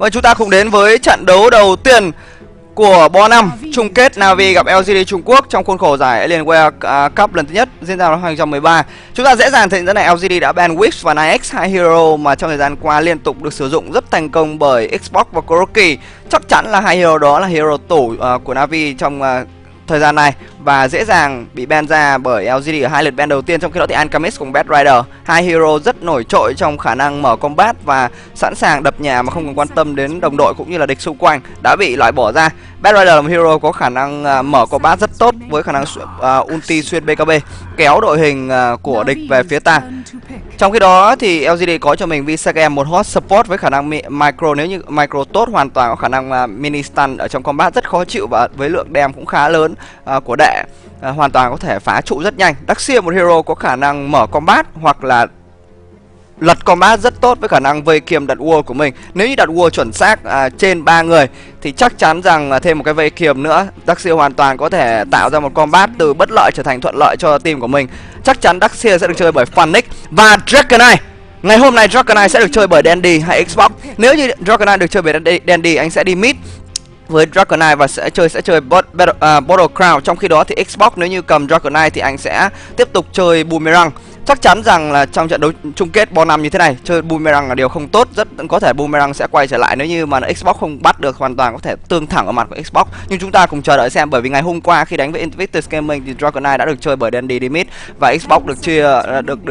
Và chúng ta cùng đến với trận đấu đầu tiên của Bo 5 chung kết Na'Vi gặp LGD Trung Quốc trong khuôn khổ giải Alienware Cup lần thứ nhất diễn ra năm 2013. Chúng ta dễ dàng thấy rằng này LGD đã ban Wix và Nix, hai hero mà trong thời gian qua liên tục được sử dụng rất thành công bởi Xbox và Kuroki. Chắc chắn là hai hero đó là hero tủ của Na'Vi trong thời gian này và dễ dàng bị ban ra bởi LGD ở hai lượt ban đầu tiên. Trong khi đó thì Alchemist cùng Bad Rider, hai hero rất nổi trội trong khả năng mở combat và sẵn sàng đập nhà mà không cần quan tâm đến đồng đội cũng như là địch xung quanh, đã bị loại bỏ ra. Bad Rider là một hero có khả năng mở combat rất tốt với khả năng ulti xuyên BKB kéo đội hình của địch về phía ta. Trong khi đó thì LGD có cho mình Visagem, một hot support với khả năng micro, nếu như micro tốt hoàn toàn có khả năng mini stun ở trong combat rất khó chịu và với lượng đam cũng khá lớn của đệ, hoàn toàn có thể phá trụ rất nhanh. Darkseer, một hero có khả năng mở combat hoặc là lật combat rất tốt với khả năng vây kiềm đặt wall của mình. Nếu như đặt wall chuẩn xác trên 3 người thì chắc chắn rằng thêm một cái vây kiềm nữa, Darkseer hoàn toàn có thể tạo ra một combat từ bất lợi trở thành thuận lợi cho team của mình. Chắc chắn Darkseer sẽ được chơi bởi Phoenix và Dragonite. Ngày hôm nay Dragonite sẽ được chơi bởi Dandy hay Xbox. Nếu như Dragonite được chơi bởi Dandy, anh sẽ đi mid với Dragonite và sẽ chơi Bottle Crown. Trong khi đó thì Xbox nếu như cầm Dragonite thì anh sẽ tiếp tục chơi Boomerang. Chắc chắn rằng là trong trận đấu chung kết Bo 5 như thế này, chơi Boomerang là điều không tốt. Rất có thể Boomerang sẽ quay trở lại nếu như mà Xbox không bắt được, hoàn toàn có thể tương thẳng ở mặt của Xbox. Nhưng chúng ta cùng chờ đợi xem, bởi vì ngày hôm qua khi đánh với Invictus Gaming thì Dragonite đã được chơi bởi Dandy Dimit và Xbox được chia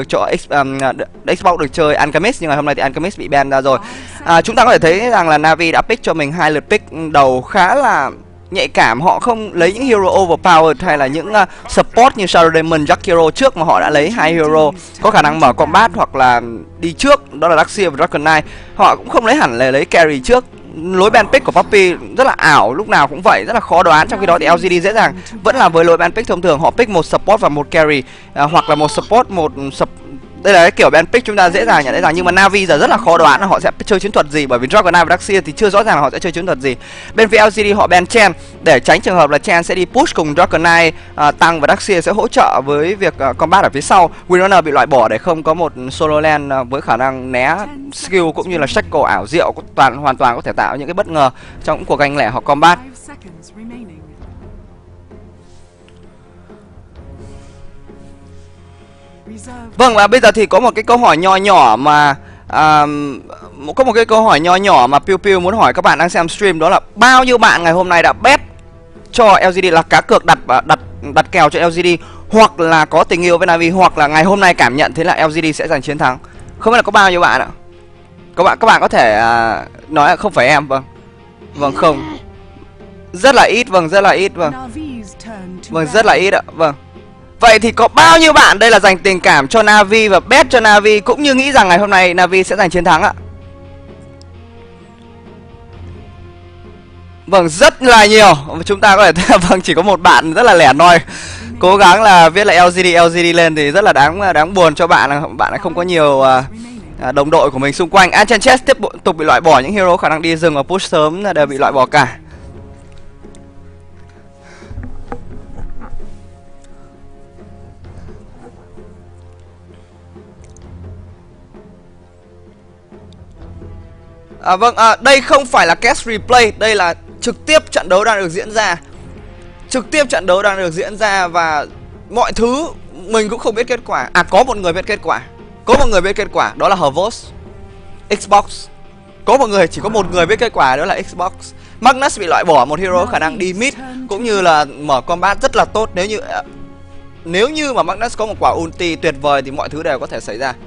Xbox được chơi Alchemist, nhưng ngày hôm nay thì Alchemist bị ban ra rồi. Chúng ta có thể thấy rằng là Na'Vi đã pick cho mình hai lượt pick đầu khá là nhạy cảm. Họ không lấy những hero overpowered hay là những support như Shadow Demon, Jack Hero trước, mà họ đã lấy hai hero có khả năng mở combat hoặc là đi trước, đó là Darkseer và Dragonite. Họ cũng không lấy hẳn là lấy carry trước. Lối ban pick của Puppey rất là ảo, lúc nào cũng vậy, rất là khó đoán. Trong khi đó thì LGD dễ dàng vẫn là với lối ban pick thông thường, họ pick một support và một carry, hoặc là một support đây là cái kiểu ban pick chúng ta dễ dàng nhận thấy rằng. Nhưng mà Na'Vi giờ rất là khó đoán là họ sẽ chơi chiến thuật gì, bởi vì Dragonite và Darkseer thì chưa rõ ràng là họ sẽ chơi chiến thuật gì. Bên phía LGD họ ban Chen để tránh trường hợp là Chen sẽ đi push cùng Dragonite tăng và Darkseer sẽ hỗ trợ với việc combat ở phía sau. Windrunner bị loại bỏ để không có một solo lane với khả năng né skill cũng như là shackle ảo diệu, hoàn toàn có thể tạo những cái bất ngờ trong cuộc ganh lẻ hoặc combat. Vâng, và bây giờ thì có một cái câu hỏi nho nhỏ mà Pew Pew muốn hỏi các bạn đang xem stream, đó là bao nhiêu bạn ngày hôm nay đã bet cho LGD, là cá cược đặt kèo cho LGD, hoặc là có tình yêu với Na'Vi, hoặc là ngày hôm nay cảm nhận thấy là LGD sẽ giành chiến thắng. Không biết là có bao nhiêu bạn ạ? Các bạn có thể nói là không phải em. Vâng không. Rất là ít, rất là ít, rất là ít ạ. Vâng. Vậy thì có bao nhiêu bạn đây là dành tình cảm cho Na'Vi và bet cho Na'Vi, cũng như nghĩ rằng ngày hôm nay Na'Vi sẽ giành chiến thắng ạ? Vâng, rất là nhiều. Chúng ta có thể thấy là vâng, chỉ có một bạn rất là lẻ loi cố gắng là viết là LGD lên thì rất là đáng buồn cho bạn. Bạn không có nhiều đồng đội của mình xung quanh. Anchanches tiếp tục bị loại bỏ, những hero khả năng đi rừng và push sớm đều bị loại bỏ cả. Đây không phải là cast replay, đây là trực tiếp trận đấu đang được diễn ra. Và mọi thứ mình cũng không biết kết quả. Có một người biết kết quả, đó là Hervos, Xbox. Chỉ có một người biết kết quả, đó là Xbox. Magnus bị loại bỏ, một hero khả năng đi mid cũng như là mở combat rất là tốt. Nếu như mà Magnus có một quả ulti tuyệt vời thì mọi thứ đều có thể xảy ra.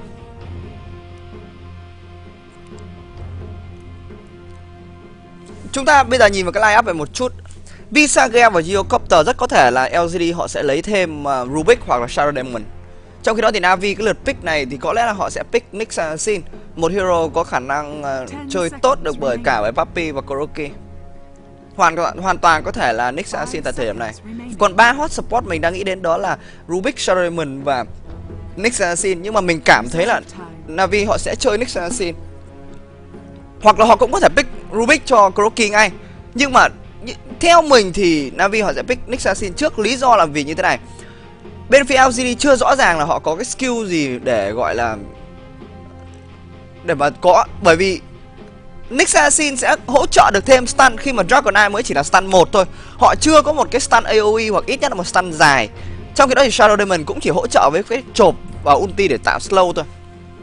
Chúng ta bây giờ nhìn vào cái line up về một chút. Visagem và Geocopter rất có thể là LGD họ sẽ lấy thêm Rubik hoặc là Shadow Demon. Trong khi đó thì Na'Vi cái lượt pick này thì có lẽ là họ sẽ pick Nyx Assassin, một hero có khả năng chơi tốt được bởi cả với Puppey và Kuroki. Hoàn toàn có thể là Nyx Assassin tại thời điểm này. Còn 3 hot support mình đang nghĩ đến đó là Rubik, Shadow Demon và Nyx Assassin, nhưng mà mình cảm thấy là Na'Vi họ sẽ chơi Nyx Assassin. Hoặc là họ cũng có thể pick Rubik cho Kuroki ngay. Nhưng mà theo mình thì Na'Vi họ sẽ pick Nyx Assassin trước. Lý do là vì như thế này. Bên phía LGD chưa rõ ràng là họ có cái skill gì để gọi là để mà có, bởi vì Nyx Assassin sẽ hỗ trợ được thêm stun khi mà Dragonite mới chỉ là stun 1 thôi. Họ chưa có một cái stun AoE hoặc ít nhất là một stun dài. Trong khi đó thì Shadow Demon cũng chỉ hỗ trợ với cái chộp và ulti để tạo slow thôi.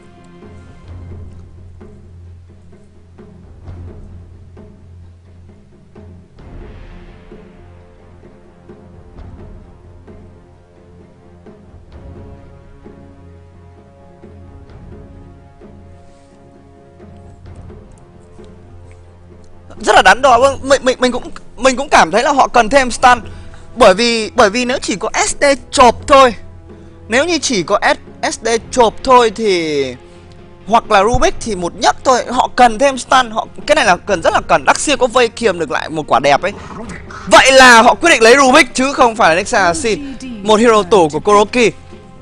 Rất là đắn đo. Vâng, mình cũng cảm thấy là họ cần thêm stun. Bởi vì nếu chỉ có SD chộp thôi, nếu như chỉ có SD chộp thôi thì hoặc là Rubik thì một nhắc thôi, họ cần thêm stun. Cái này là rất là cần. Darkseer có vây kiềm được lại một quả đẹp ấy. Vậy là họ quyết định lấy Rubik chứ không phải là Nyx Assassin, một hero tủ của Kuroki.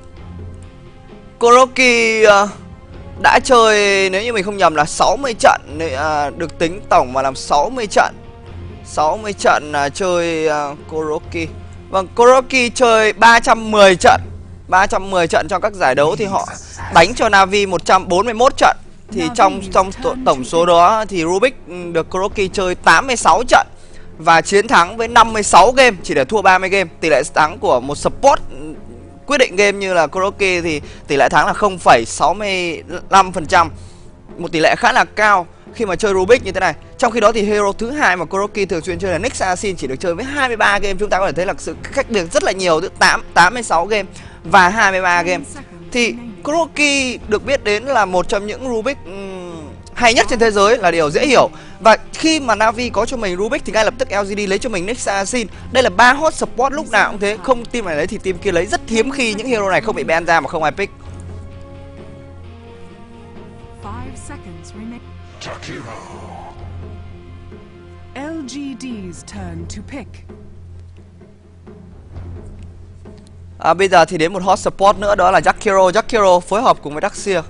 Kuroki đã chơi, nếu như mình không nhầm là 60 trận, được tính tổng mà làm 60 trận. 60 trận chơi Kuroki. Vâng, Kuroki chơi 310 trận. 310 trận trong các giải đấu thì họ đánh cho Na'Vi 141 trận. Thì trong tổng số đó thì Rubik được Kuroki chơi 86 trận và chiến thắng với 56 game, chỉ để thua 30 game. Tỷ lệ thắng của một support quyết định game như là Kuroki thì tỷ lệ thắng là 0,65%. Một tỷ lệ khá là cao khi mà chơi Rubik như thế này. Trong khi đó thì hero thứ hai mà Kuroki thường xuyên chơi là Nyx Assassin, chỉ được chơi với 23 game. Chúng ta có thể thấy là sự cách biệt rất là nhiều giữa 86 game và 23 game. Thì Kuroki được biết đến là một trong những Rubik hay nhất trên thế giới là điều dễ hiểu. Và khi mà Na'Vi có cho mình Rubik thì ngay lập tức LGD lấy cho mình Nyx Assassin. Đây là 3 hot support lúc nào cũng thế, không team này lấy thì team kia lấy. Rất hiếm khi những hero này không bị ban ra mà không ai pick. LGD's turn to pick. Bây giờ thì đến một hot support nữa, đó là Jakiro. Jakiro phối hợp cùng với Darkseer.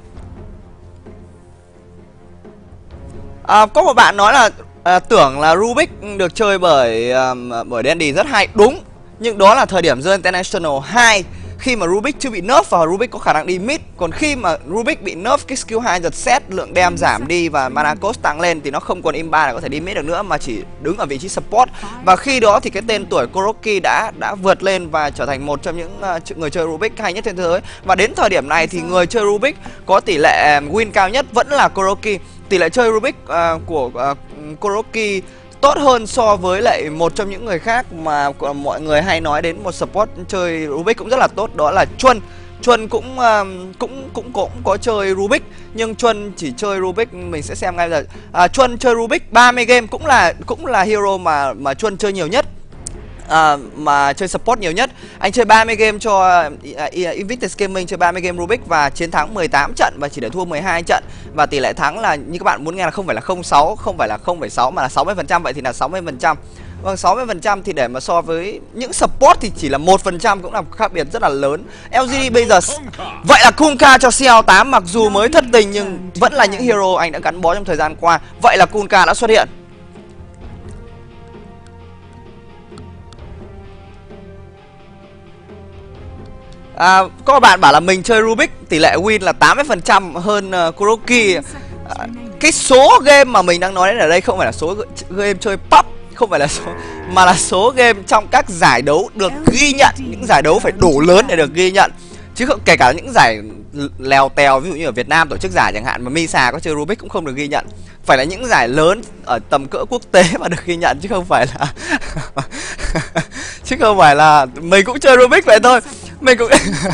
Có một bạn nói là tưởng là Rubik được chơi bởi Dandy, rất hay. Đúng, nhưng đó là thời điểm rơi International 2, khi mà Rubik chưa bị nerf và Rubik có khả năng đi mid. Còn khi mà Rubik bị nerf cái skill 2 giật set, lượng đam giảm đi và mana cost tăng lên thì nó không còn imba là có thể đi mid được nữa mà chỉ đứng ở vị trí support. Và khi đó thì cái tên tuổi Kuroki đã vượt lên và trở thành một trong những người chơi Rubik hay nhất trên thế giới. Và đến thời điểm này thì người chơi Rubik có tỷ lệ win cao nhất vẫn là Kuroki. Tỷ lệ chơi Rubik của Kuroki tốt hơn so với lại một trong những người khác mà mọi người hay nói đến một support chơi Rubik cũng rất là tốt, đó là Chuân. Chuân cũng có chơi Rubik, nhưng Chuân chỉ chơi Rubik, mình sẽ xem ngay bây giờ. Chuân chơi Rubik 30 game, cũng là hero mà Chuân chơi nhiều nhất. Mà chơi support nhiều nhất. Anh chơi 30 game cho Invictus Gaming, chơi 30 game Rubik và chiến thắng 18 trận và chỉ để thua 12 trận. Và tỷ lệ thắng là như các bạn muốn nghe là không phải là 0,6, không phải là 0,6 mà là 60%. Vậy thì là 60%. Vâng, 60% thì để mà so với những support thì chỉ là 1% cũng là khác biệt rất là lớn. LGD bây giờ vậy là Kunkka cho CL8, mặc dù mới thất tình nhưng vẫn là những hero anh đã gắn bó trong thời gian qua. Vậy là Kunkka đã xuất hiện. Có bạn bảo là mình chơi Rubik tỷ lệ win là 80% hơn Kuroki. Cái số game mà mình đang nói đến ở đây không phải là số game chơi pub, không phải là số, mà là số game trong các giải đấu được ghi nhận. Những giải đấu phải đủ lớn để được ghi nhận, chứ không kể cả những giải lèo tèo, ví dụ như ở Việt Nam tổ chức giải chẳng hạn mà Misa có chơi Rubik cũng không được ghi nhận. Phải là những giải lớn ở tầm cỡ quốc tế mà được ghi nhận, chứ không phải là chứ không phải là mình cũng chơi Rubik vậy thôi. Mình cũng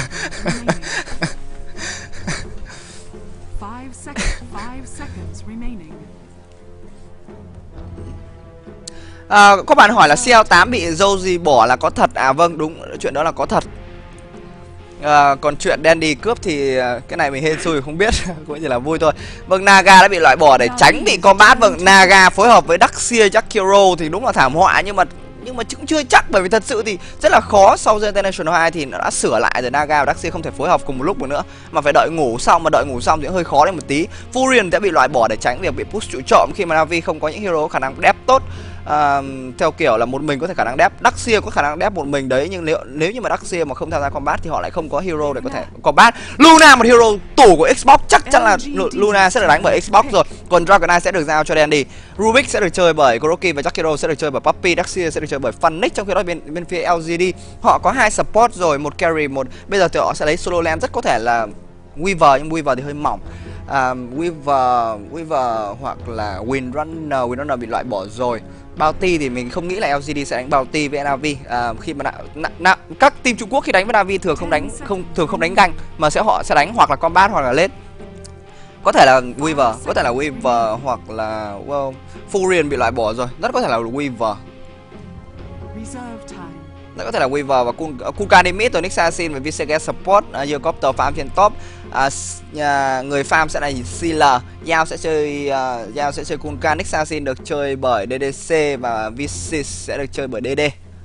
có bạn hỏi là CL8 bị Joji bỏ là có thật. Vâng, đúng, chuyện đó là có thật. Còn chuyện Dandy cướp thì cái này mình hên xui không biết, cũng chỉ là vui thôi. Vâng, Naga đã bị loại bỏ để tránh bị combat. Vâng, Naga phối hợp với Darkseer, Jakiro thì đúng là thảm họa, nhưng mà cũng chưa chắc, bởi vì thật sự thì rất là khó. Sau The International 2 thì nó đã sửa lại rồi, Naga và Darkseer không thể phối hợp cùng một lúc được nữa mà phải đợi ngủ xong, mà đợi ngủ xong thì hơi khó lên một tí. Furion đã bị loại bỏ để tránh việc bị push trụ trộm khi mà Na'Vi không có những hero có khả năng depth tốt. theo kiểu là một mình có thể khả năng đép. Darkseer có khả năng đép một mình đấy, nhưng nếu như mà Darkseer mà không tham gia combat thì họ lại không có hero để có thể combat. Luna, một hero tủ của Xbox, chắc chắn là Luna sẽ được đánh bởi Xbox rồi. Còn Dragonite sẽ được giao cho Dandy. Rubik sẽ được chơi bởi Kuroki và Jakiro sẽ được chơi bởi Puppy. Darkseer sẽ được chơi bởi Phoenix. Trong khi đó bên phía LGD họ có 2 support rồi, một carry, một bây giờ thì họ sẽ lấy solo lane, rất có thể là Weaver, nhưng Weaver thì hơi mỏng. Weaver hoặc là Windrunner bị loại bỏ rồi. Bounty thì mình không nghĩ là LGD sẽ đánh Bounty với Navi. Khi mà các team Trung Quốc khi đánh với Navi thường không đánh ganh, mà họ sẽ đánh hoặc là combat hoặc là late. Có thể là Weaver, hoặc là Furion bị loại bỏ rồi, rất có thể là Weaver. Rất có thể là Weaver và Kunkka mid rồi, Nixasin và Visage support, Helicopter farm trên top. Người farm sẽ là Sealer, Yao sẽ chơi Kunkka, Nixasin được chơi bởi DDC và Visage sẽ được chơi bởi DD.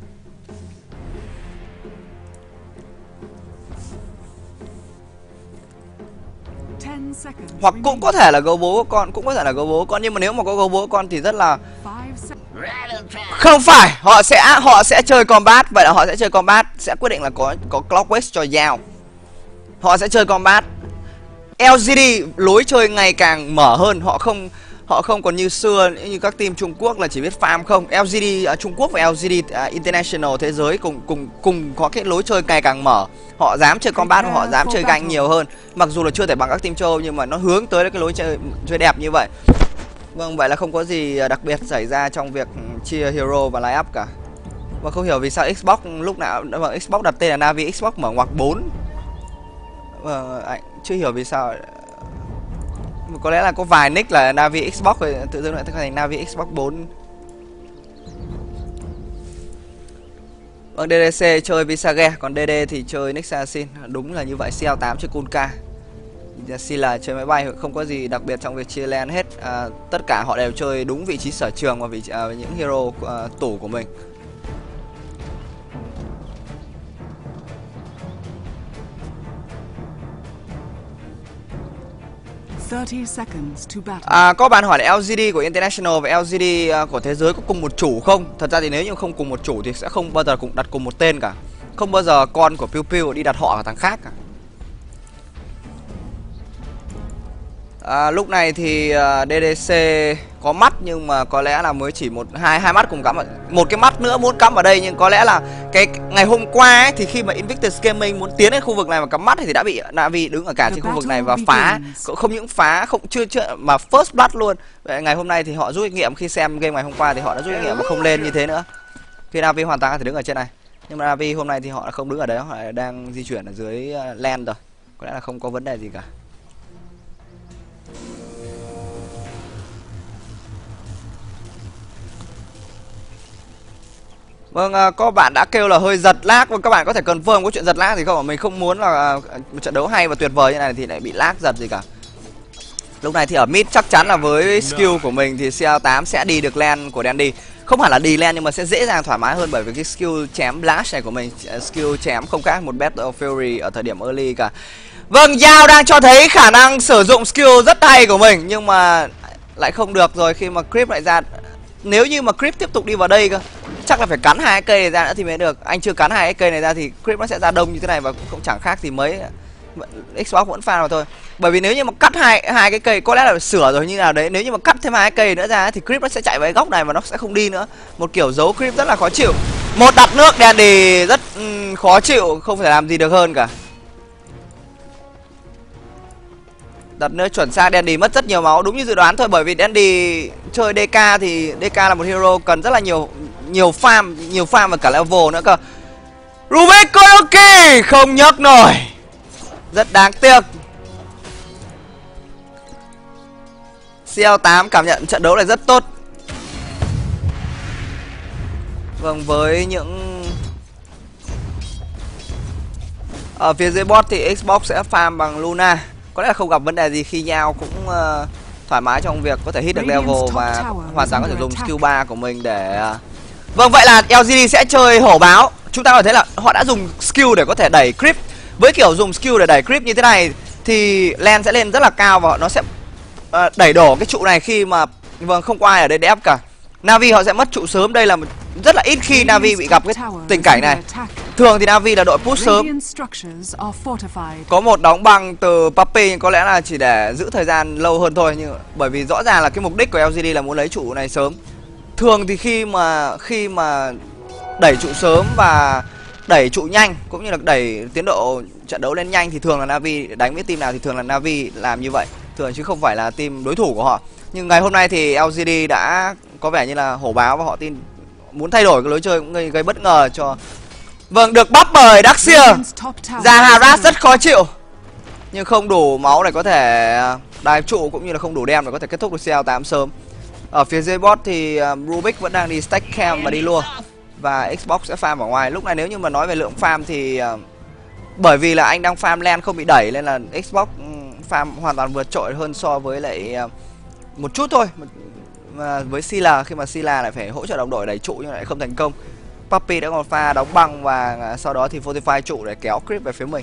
Hoặc cũng có thể là gấu bố con, nhưng mà nếu mà có gấu bố con thì rất là không phải, họ sẽ chơi combat. Vậy là họ sẽ chơi combat, sẽ quyết định là có Clockworks cho Yao. Họ sẽ chơi combat. LGD lối chơi ngày càng mở hơn, họ không còn như xưa như các team Trung Quốc là chỉ biết farm không. LGD Trung Quốc và LGD International thế giới cùng có cái lối chơi ngày càng mở. Họ dám chơi combat và họ dám chơi ganh nhiều hơn. Mặc dù là chưa thể bằng các team châu Âu nhưng mà nó hướng tới cái lối chơi đẹp như vậy. Vâng, vậy là không có gì đặc biệt xảy ra trong việc chia hero và line up cả. Và không hiểu vì sao Xbox lúc nào Xbox đặt tên là Navi, Xbox mở ngoặc 4. Anh chưa hiểu vì sao. Có lẽ là có vài nick là Navi Xbox rồi tự dưng lại thành Navi Xbox 4. Vâng, DDC chơi Visage, còn DD thì chơi Nixasin. Đúng là như vậy, CL8 chơi Kunkka. Sila chơi máy bay, không có gì đặc biệt trong việc chia lane hết. Tất cả họ đều chơi đúng vị trí sở trường và những hero tủ của mình. Có bạn hỏi là LGD của International và LGD của thế giới có cùng một chủ không? Thật ra thì nếu như không cùng một chủ thì sẽ không bao giờ đặt cùng một tên cả. Không bao giờ con của Pew Pew đi đặt họ vào thằng khác cả. Lúc này thì DDC có mắt nhưng mà có lẽ là mới chỉ hai mắt cùng cắm một cái mắt nữa muốn cắm ở đây, nhưng có lẽ là cái ngày hôm qua ấy, thì khi mà Invictus Gaming muốn tiến đến khu vực này và cắm mắt thì đã bị Navi đứng ở cả trên khu vực này và phá, không những phá không chưa mà first blood luôn. Vậy ngày hôm nay thì họ rút kinh nghiệm, khi xem game ngày hôm qua thì họ đã rút kinh nghiệm và không lên như thế nữa. Khi Navi hoàn toàn có thể đứng ở trên này, nhưng mà Navi hôm nay thì họ không đứng ở đấy, họ đang di chuyển ở dưới land rồi, có lẽ là không có vấn đề gì cả. Vâng, có bạn đã kêu là hơi giật lag, và các bạn có thể confirm có chuyện giật lag gì không? Mình không muốn là một trận đấu hay và tuyệt vời như này thì lại bị lag giật gì cả. Lúc này thì ở mid chắc chắn là với skill của mình thì CL8 sẽ đi được lane của Dandy. Không hẳn là đi lane nhưng mà sẽ dễ dàng thoải mái hơn, bởi vì cái skill chém blast này của mình, skill chém không khác một Battle of Fury ở thời điểm early cả. Vâng, Yao đang cho thấy khả năng sử dụng skill rất hay của mình, nhưng mà lại không được rồi khi mà Creep lại ra. Nếu như mà Creep tiếp tục đi vào đây cơ, chắc là phải cắn 2 cây này ra nữa thì mới được. Anh chưa cắn 2 cây này ra thì Creep nó sẽ ra đông như thế này và cũng chẳng khác gì mấy. Xbox vẫn fan mà thôi. Bởi vì nếu như mà cắt hai cái cây có lẽ là phải sửa rồi như nào đấy. Nếu như mà cắt thêm 2 cây nữa ra thì Creep nó sẽ chạy vào cái góc này và nó sẽ không đi nữa. Một kiểu giấu Creep rất là khó chịu. Một đặt nước Dandy rất khó chịu, không thể làm gì được hơn cả. Đặt nước chuẩn xác, Dandy mất rất nhiều máu, đúng như dự đoán thôi, bởi vì Dandy chơi DK thì DK là một hero cần rất là nhiều farm và cả level nữa cơ. Rubik Kuroki không nhấc nổi, rất đáng tiếc. CL8 cảm nhận trận đấu này rất tốt. Vâng, với những ở phía dưới bot thì Xbox sẽ farm bằng Luna. Có lẽ là không gặp vấn đề gì khi Yao cũng thoải mái trong việc có thể hit được level và hoàn toàn có thể dùng skill 3 của mình để Vâng, vậy là LGD sẽ chơi hổ báo. Chúng ta có thấy là họ đã dùng skill để có thể đẩy creep. Với kiểu dùng skill để đẩy creep như thế này thì lane sẽ lên rất là cao và nó sẽ đẩy đổ cái trụ này khi mà không có ai ở đây đép cả. Na'Vi họ sẽ mất trụ sớm. Đây là rất là ít khi Na'Vi bị gặp cái tình cảnh này. Thường thì Na'Vi là đội push sớm. Có một đóng băng từ Puppey có lẽ là chỉ để giữ thời gian lâu hơn thôi, nhưng bởi vì rõ ràng là cái mục đích của LGD là muốn lấy trụ này sớm. Thường thì khi mà đẩy trụ sớm và đẩy trụ nhanh cũng như là đẩy tiến độ trận đấu lên nhanh thì thường là Na'Vi đánh với team nào thì thường là Na'Vi làm như vậy, thường chứ không phải là team đối thủ của họ. Nhưng ngày hôm nay thì LGD đã có vẻ như là hổ báo và họ muốn thay đổi cái lối chơi, cũng gây bất ngờ cho. Vâng, được bắp bởi Darkseer. Ra harass rất khó chịu, nhưng không đủ máu để có thể dive trụ cũng như là không đủ đem để có thể kết thúc được CL8 sớm. Ở phía dưới bot thì Rubik vẫn đang đi stack cam và đi lua, và Xbox sẽ farm ở ngoài. Lúc này nếu như mà nói về lượng farm thì bởi vì là anh đang farm lane không bị đẩy nên là Xbox farm hoàn toàn vượt trội hơn so với lại một chút thôi. Mà với Sila, khi mà Sila lại phải hỗ trợ đồng đội đẩy trụ nhưng lại không thành công. Puppey đã còn pha đóng băng và sau đó thì Fortify trụ để kéo creep về phía mình.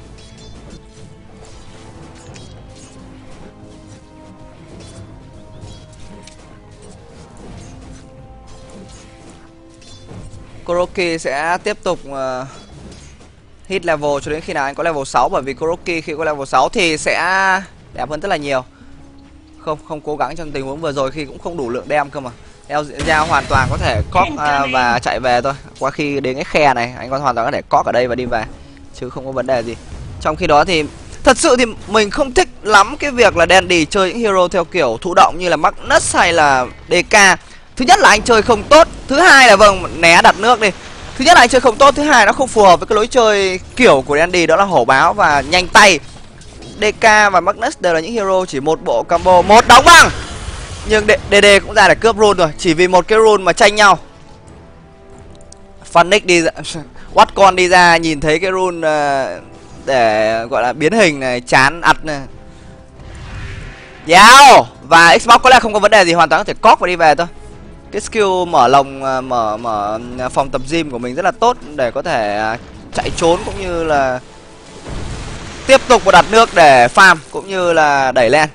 Kuroki sẽ tiếp tục hit level cho đến khi nào anh có level 6, bởi vì Kuroki khi có level 6 thì sẽ đẹp hơn rất là nhiều. Không cố gắng trong tình huống vừa rồi khi cũng không đủ lượng đem cơ mà. Giao hoàn toàn có thể cóp và chạy về thôi. Qua khi đến cái khe này anh hoàn toàn có thể cóp ở đây và đi về, chứ không có vấn đề gì. Trong khi đó thì thật sự thì mình không thích lắm cái việc là Dandy chơi những hero theo kiểu thụ động như là Magnus hay là DK. Thứ nhất là anh chơi không tốt, thứ hai là né đặt nước đi. Thứ nhất là anh chơi không tốt, thứ hai nó không phù hợp với cái lối chơi kiểu của Dandy, đó là hổ báo và nhanh tay. DK và Magnus đều là những hero chỉ một bộ combo, một đóng băng. Nhưng DD cũng ra để cướp rune rồi, chỉ vì một cái rune mà tranh nhau. Phoenix đi ra, Watcon đi ra nhìn thấy cái rune để gọi là biến hình này, chán ặt này. Giao và Xbox có lẽ không có vấn đề gì, hoàn toàn có thể cóp và đi về thôi. Cái skill mở lồng, mở phòng tập gym của mình rất là tốt để có thể chạy trốn cũng như là tiếp tục một đặt nước để farm cũng như là đẩy lên.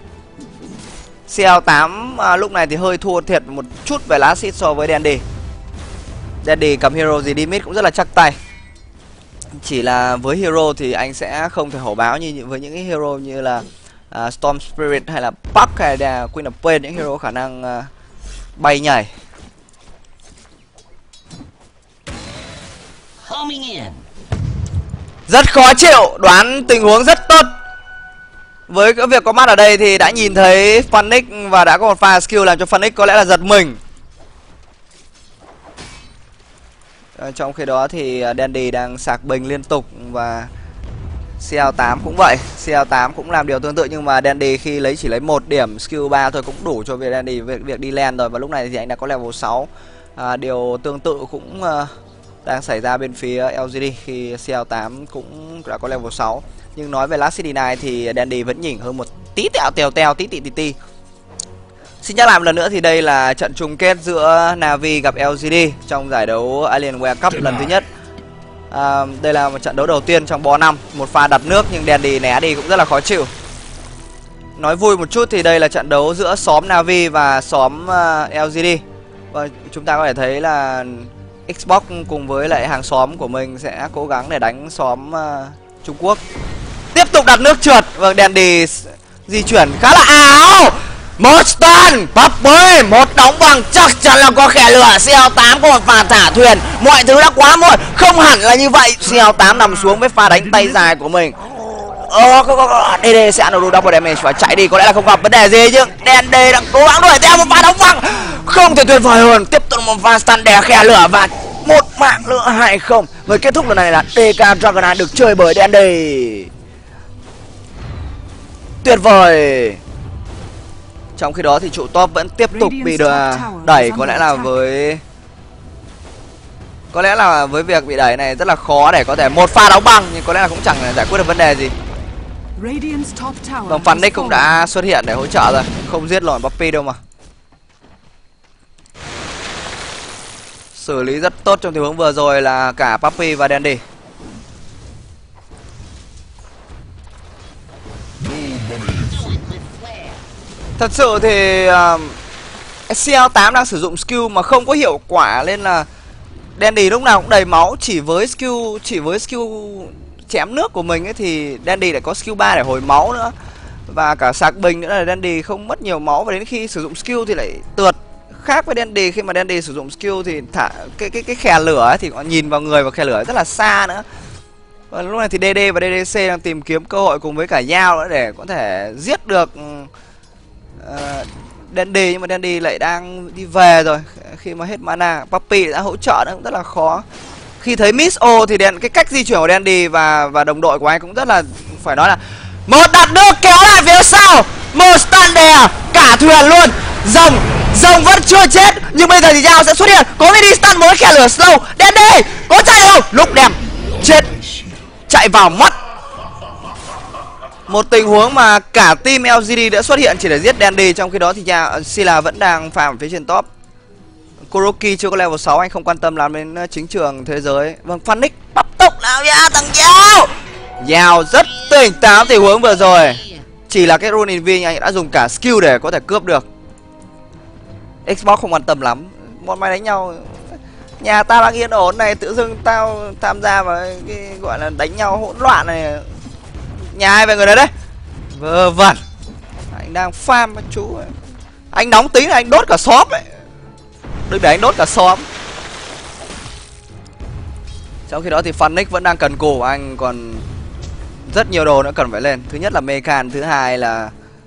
CL8 lúc này thì hơi thua thiệt một chút về last hit so với Dandy. Dandy cầm hero gì đi mid cũng rất là chắc tay. Chỉ là với hero thì anh sẽ không thể hổ báo như với những cái hero như là Storm Spirit hay là Puck hay là Queen of Pain, những hero khả năng bay nhảy. Rất khó chịu, đoán tình huống rất tốt. Với cái việc có mắt ở đây thì đã nhìn thấy Phoenix và đã có một pha skill làm cho Phoenix có lẽ là giật mình. Trong khi đó thì Dandy đang sạc bình liên tục và CL8 cũng vậy. CL8 cũng làm điều tương tự, nhưng mà Dandy khi chỉ lấy 1 điểm skill 3 thôi cũng đủ cho việc Dandy việc đi land rồi. Và lúc này thì anh đã có level 6. Điều tương tự cũng đang xảy ra bên phía LGD khi CL8 cũng đã có level 6. Nhưng nói về Last City này thì Dandy vẫn nhỉnh hơn một tí tèo tí tì. Xin nhắc lại một lần nữa thì đây là trận chung kết giữa Na'Vi gặp LGD trong giải đấu Alienware Cup lần thứ nhất. Đây là một trận đấu đầu tiên trong bo 5, một pha đặt nước nhưng Dandy né đi cũng rất là khó chịu. Nói vui một chút thì đây là trận đấu giữa xóm Na'Vi và xóm LGD. Và chúng ta có thể thấy là Xbox cùng với lại hàng xóm của mình sẽ cố gắng để đánh xóm Trung Quốc. Tiếp tục đặt nước trượt. Vâng, Dandy di chuyển khá là ảo. Một stun, Puppey, một đóng băng chắc chắn là có kẻ lửa. CL8 có một pha thả thuyền, mọi thứ đã quá muộn. Không hẳn là như vậy. CL8 nằm xuống với pha đánh tay dài của mình. DD sẽ ăn được double damage và chạy đi, có lẽ là không gặp vấn đề gì, nhưng Dandy đang cố gắng đuổi theo một pha đóng băng không thể tuyệt vời hơn. Tiếp tục một pha stun đè khe lửa và một mạng nữa hay không. Người kết thúc lần này là DK Dragonite được chơi bởi Dandy. Tuyệt vời. Trong khi đó thì trụ top vẫn tiếp tục bị đẩy, có lẽ là với việc bị đẩy này rất là khó để có thể một pha đóng băng, nhưng có lẽ là cũng chẳng giải quyết được vấn đề gì. Vâng, Phoenix cũng đã xuất hiện để hỗ trợ rồi, không giết nổi Puppey đâu mà. Xử lý rất tốt trong tình huống vừa rồi là cả Puppey và Dandy. Thật sự thì CL8 đang sử dụng skill mà không có hiệu quả, nên là Dandy lúc nào cũng đầy máu. Chỉ với skill chém nước của mình ấy thì Dandy lại có skill 3 để hồi máu nữa, và cả sạc bình nữa, là Dandy không mất nhiều máu, và đến khi sử dụng skill thì lại tượt. Khác với Dandy, khi mà Dandy sử dụng skill thì thả cái khè lửa ấy, thì họ nhìn vào người và khè lửa rất là xa nữa. Và lúc này thì DD và DDC đang tìm kiếm cơ hội cùng với cả Yao nữa để có thể giết được Dandy, nhưng mà Dandy lại đang đi về rồi khi mà hết mana. Puppy đã hỗ trợ nó cũng rất là khó. Khi thấy Miss O thì cái cách di chuyển của Dandy và đồng đội của anh cũng rất là, phải nói là một đặt nước kéo lại phía sau, một stun đè cả thuyền luôn. Rồng vẫn chưa chết, nhưng bây giờ thì Yao sẽ xuất hiện, có mini stun với khe lửa slow. Dandy có chạy không? Lúc đẹp chết, chạy vào mắt. Một tình huống mà cả team LGD đã xuất hiện chỉ để giết Dandy, trong khi đó thì Sila vẫn đang farm phía trên top. Kuroki chưa có level 6, anh không quan tâm lắm đến chính trường thế giới. Vâng, Phoenix bắp tốc nào nha thằng Yao rất tỉnh táo. Tình huống vừa rồi chỉ là cái rune invi, anh đã dùng cả skill để có thể cướp được. Xbox không quan tâm lắm, bọn mày đánh nhau, nhà tao đang yên ổn này, tự dưng tao tham gia vào cái gọi là đánh nhau hỗn loạn này. Nhà ai về người đấy đấy? Vơ vẩn. Anh đang farm với chú ấy. Anh nóng tính là anh đốt cả xóm ấy. Đừng để anh đốt cả xóm. Trong khi đó thì Phoenix vẫn đang cần cù, anh còn rất nhiều đồ nữa cần phải lên. Thứ nhất là Mekan, thứ hai là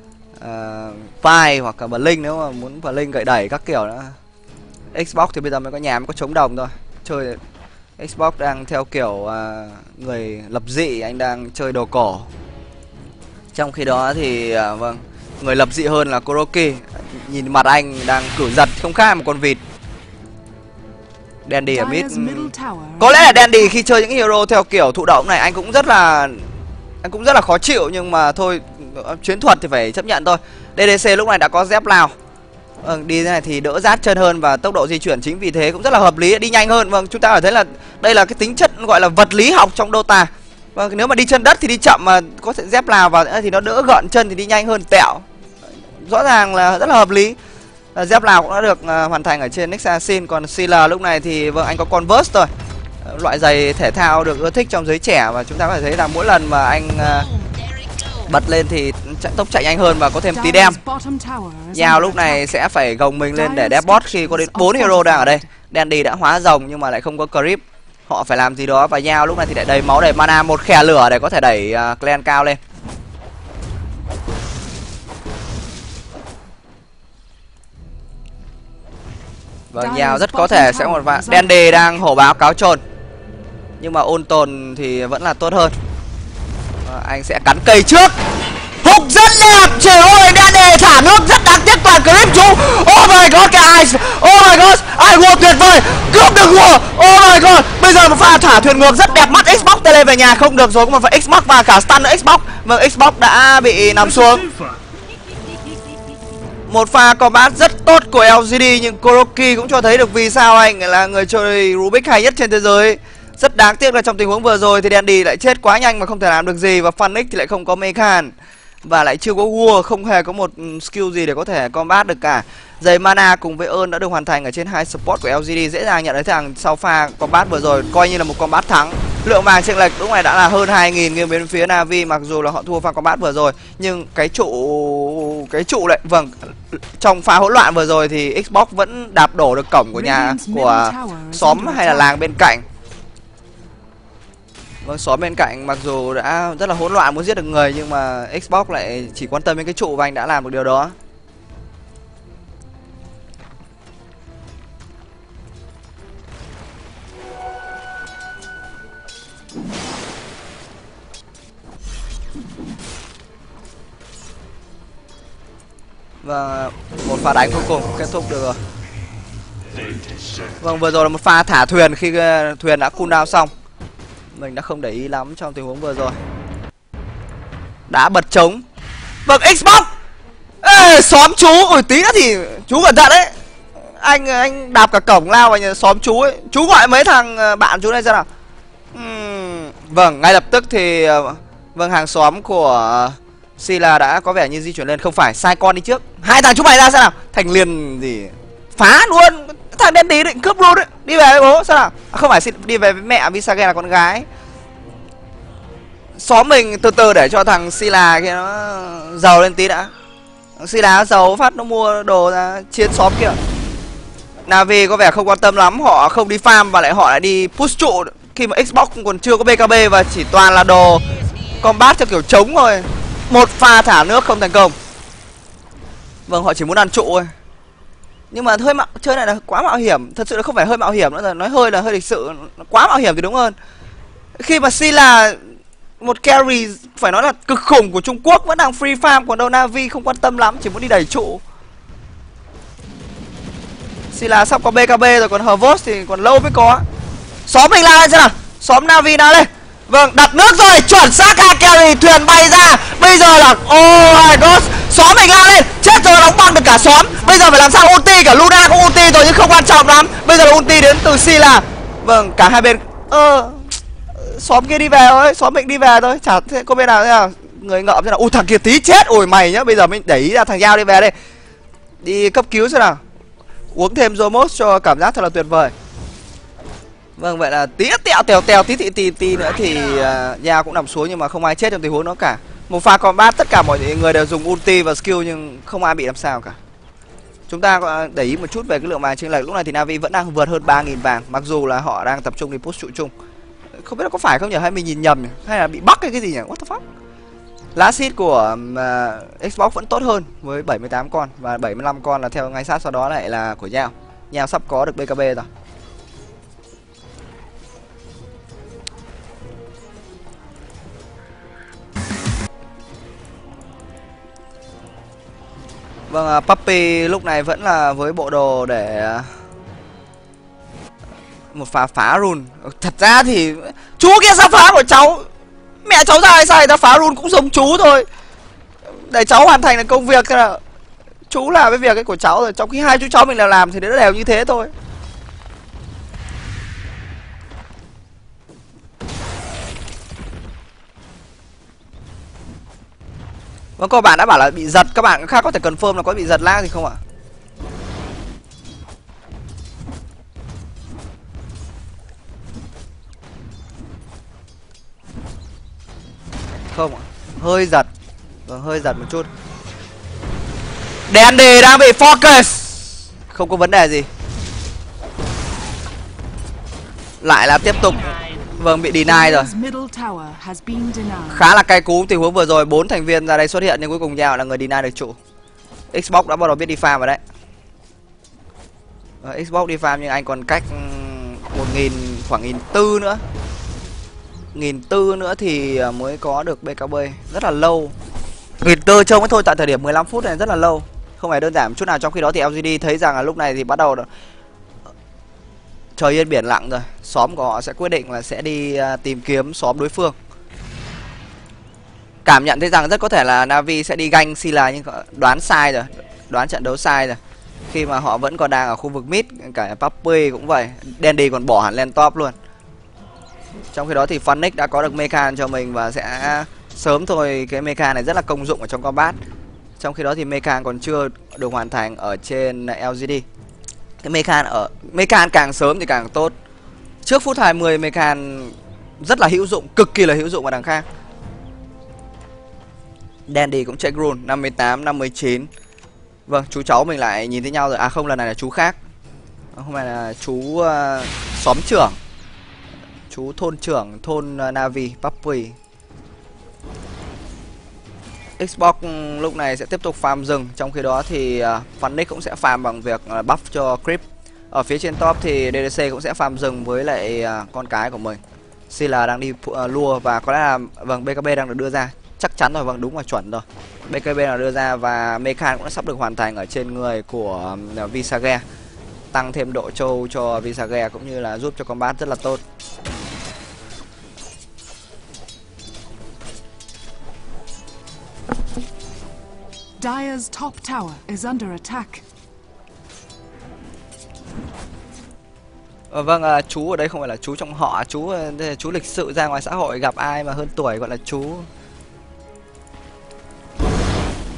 Pi hoặc là Blink, nếu mà muốn Blink gậy đẩy các kiểu nữa. Xbox thì bây giờ mới có nhà, mới có chống đồng thôi. Chơi Xbox đang theo kiểu người lập dị, anh đang chơi đồ cổ. Trong khi đó thì vâng, người lập dị hơn là Kuroki. Nhìn mặt anh đang cử giật không khác một con vịt. Dandy ở mid. Có lẽ là Dandy khi chơi những hero theo kiểu thụ động này anh cũng rất là khó chịu, nhưng mà thôi, chiến thuật thì phải chấp nhận thôi. DDC lúc này đã có dép lao. Vâng, đi thế này thì đỡ rát chân hơn và tốc độ di chuyển chính vì thế cũng rất là hợp lý, đi nhanh hơn. Vâng, chúng ta có thấy là đây là cái tính chất gọi là vật lý học trong Dota. Vâng, nếu mà đi chân đất thì đi chậm, mà có thể dép lao vào thì nó đỡ gợn chân thì đi nhanh hơn tẹo. Rõ ràng là rất là hợp lý. Dép lao cũng đã được hoàn thành ở trên Nexasin. Còn Sila lúc này thì vâng, anh có Converse thôi, loại giày thể thao được ưa thích trong giới trẻ, và chúng ta có thể thấy là mỗi lần mà anh bật lên thì tốc chạy nhanh hơn và có thêm tí đam. Yao lúc này sẽ phải gồng mình lên để đép bot khi có đến 4 hero đang ở đây. Dandy đã hóa rồng nhưng mà lại không có creep. Họ phải làm gì đó, và Yao lúc này thì lại đầy máu đầy mana, một khè lửa để có thể đẩy clan cao lên. Vâng, Yao rất có thể sẽ một vạn. Dandy đang hổ báo cáo trồn, nhưng mà ôn tồn thì vẫn là tốt hơn. Anh sẽ cắn cây trước. Hục rất đẹp. Trời ơi, Dandy thả nước rất đáng tiếc, toàn clip chú. Oh my god, cái Ice. Oh my god, Ice tuyệt vời. Cướp được War. Oh my god. Bây giờ một pha thả thuyền ngược rất đẹp mắt. Xbox tele về nhà không được rồi, cũng mà phải Xbox và cả stun nữa Xbox. Vâng, Xbox đã bị nằm xuống. Một pha combat rất tốt của LGD, nhưng Kuroki cũng cho thấy được vì sao anh là người chơi Rubik hay nhất trên thế giới. Rất đáng tiếc là trong tình huống vừa rồi thì Dandy lại chết quá nhanh mà không thể làm được gì, và Phoenix thì lại không có Mekan và lại chưa có War, không hề có một skill gì để có thể combat được cả. Giày mana cùng với ơn đã được hoàn thành ở trên hai support của LGD, dễ dàng nhận thấy rằng sau pha combat vừa rồi coi như là một combat thắng. Lượng vàng chênh lệch lúc này đã là hơn 2.000 nghiêng bên phía Na'Vi, mặc dù là họ thua pha combat vừa rồi, nhưng cái trụ lại vâng, trong pha hỗn loạn vừa rồi thì Xbox vẫn đạp đổ được cổng của nhà của xóm hay là làng bên cạnh. Vâng, xóm bên cạnh mặc dù đã rất là hỗn loạn muốn giết được người, nhưng mà Xbox lại chỉ quan tâm đến cái trụ và anh đã làm được điều đó. Và một pha đánh cuối cùng kết thúc được rồi. Vâng, vừa rồi là một pha thả thuyền khi thuyền đã cooldown xong. Mình đã không để ý lắm trong tình huống vừa rồi. Đã bật trống. Vâng, Xbox. Ê, xóm chú. Ôi, tí nữa thì chú cẩn thận đấy. Anh đạp cả cổng lao vào nhà xóm chú ấy. Chú gọi mấy thằng bạn chú này xem nào. Vâng, ngay lập tức thì vâng, hàng xóm của Sila đã có vẻ như di chuyển lên, không phải, sai con đi trước. Hai thằng chúng mày ra xem nào. Thành liền gì phá luôn. Thằng đen tí định cướp luôn đấy. Đi về với bố sao nào? À, không phải, đi về với mẹ, Visage là con gái. Xóm mình từ từ để cho thằng Sila kia nó giàu lên tí đã. Thằng Sila nó giàu phát nó mua đồ ra chiến xóm kia. Navi có vẻ không quan tâm lắm, họ không đi farm và họ lại đi push trụ. Khi mà Xbox còn chưa có BKB và chỉ toàn là đồ combat theo kiểu trống thôi. Một pha thả nước không thành công. Vâng, họ chỉ muốn ăn trụ thôi. Nhưng mà chơi này là quá mạo hiểm. Thật sự là không phải hơi mạo hiểm nữa, là nói hơi là hơi lịch sự. Nó quá mạo hiểm thì đúng hơn. Khi mà Sila, một carry phải nói là cực khủng của Trung Quốc, vẫn đang free farm, còn đâu Navi không quan tâm lắm, chỉ muốn đi đẩy trụ. Sila sắp có BKB rồi, còn Hervos thì còn lâu mới có. Xóm mình lao lên xem nào. Xóm Navi nào lên. Vâng, đặt nước rồi, chuẩn xác hai carry, thuyền bay ra. Bây giờ là oh my god, xóm mình lao lên. Chết rồi, đóng băng được cả xóm. Bây giờ phải làm sao ulti, cả Luna cũng ulti rồi nhưng không quan trọng lắm. Bây giờ là ulti đến từ Sila. Vâng, cả hai bên xóm kia đi về thôi, xóm mình đi về thôi, chả có bên nào thế nào. Người ngợm thế nào. Ui thằng kia tí chết. Ôi mày nhá, bây giờ mình đẩy ra thằng Giao đi về đây. Đi cấp cứu xem nào. Uống thêm Zomos cho cảm giác thật là tuyệt vời. Vâng, vậy là tí tèo tí nữa thì Giao cũng nằm xuống, nhưng mà không ai chết trong tình huống đó cả. Một pha combat tất cả mọi người đều dùng ulti và skill nhưng không ai bị làm sao cả. Chúng ta có để ý một chút về cái lượng vàng chênh lệch. Lúc này thì Navi vẫn đang vượt hơn 3.000 vàng, mặc dù là họ đang tập trung đi push trụ chung. Không biết là có phải không nhỉ, hay mình nhìn nhầm nhỉ? Hay là bị bug hay cái gì nhỉ? What the fuck? Last hit của Xbox vẫn tốt hơn với 78 con, và 75 con là theo ngay sát sau đó lại là của Giao. Giao sắp có được BKB rồi. Vâng, Puppy lúc này vẫn là với bộ đồ để một pha phá rune. Thật ra thì chú kia sao phá của cháu, mẹ cháu ra hay sao ta phá rune cũng giống chú thôi, để cháu hoàn thành được công việc. Thế là chú làm cái việc ấy của cháu rồi, trong khi hai chú cháu mình làm thì nó đều như thế thôi. Vâng, các bạn đã bảo là bị giật, các bạn khác có thể confirm là có bị giật lag gì không ạ? Không ạ, hơi giật. Vâng, hơi giật một chút. Dandy đang bị focus, không có vấn đề gì. Lại là tiếp tục. Vâng, bị deny rồi. Khá là cay cú tình huống vừa rồi, 4 thành viên ra đây xuất hiện nhưng cuối cùng Giao là người deny được trụ. Xbox đã bắt đầu biết đi farm rồi đấy. Xbox đi farm nhưng anh còn cách 1.000, khoảng 1.400 nữa. 1.400 nữa thì mới có được BKB, rất là lâu. 1.400 trông mới thôi, tại thời điểm 15 phút này rất là lâu, không phải đơn giản chút nào. Trong khi đó thì LGD thấy rằng là lúc này thì bắt đầu trời yên biển lặng rồi. Xóm của họ sẽ quyết định là sẽ đi tìm kiếm xóm đối phương. Cảm nhận thấy rằng rất có thể là Navi sẽ đi ganh Sila, nhưng đoán sai rồi, đoán trận đấu sai rồi. Khi mà họ vẫn còn đang ở khu vực mid, cả Puppy cũng vậy. Dandy còn bỏ hẳn lên top luôn. Trong khi đó thì Funnick đã có được Mechan cho mình và sẽ sớm thôi. Cái Mechan này rất là công dụng ở trong combat. Trong khi đó thì Mechan còn chưa được hoàn thành ở trên LGD. Cái Mechan càng sớm thì càng tốt. Trước phút 20 Mechan rất là hữu dụng, cực kỳ là hữu dụng ở đằng khác. Dandy cũng check rune 58, 59. Vâng, chú cháu mình lại nhìn thấy nhau rồi. À không, lần này là chú khác. Hôm nay là chú xóm trưởng, chú thôn trưởng thôn Navi, Puppy. Xbox lúc này sẽ tiếp tục farm rừng. Trong khi đó thì Funnick cũng sẽ farm bằng việc buff cho creep. Ở phía trên top thì DDC cũng sẽ farm rừng với lại con cái của mình. Sila đang đi lua và có lẽ là vâng, BKB đang được đưa ra. Chắc chắn rồi, vâng, đúng và chuẩn rồi. BKB là đưa ra và Mechan cũng đã sắp được hoàn thành ở trên người của Visage. Tăng thêm độ trâu cho Visage cũng như là giúp cho combat rất là tốt. Dire's top tower is under attack. Vâng, chú ở đây không phải là chú trong họ, chú lịch sự ra ngoài xã hội gặp ai mà hơn tuổi gọi là chú.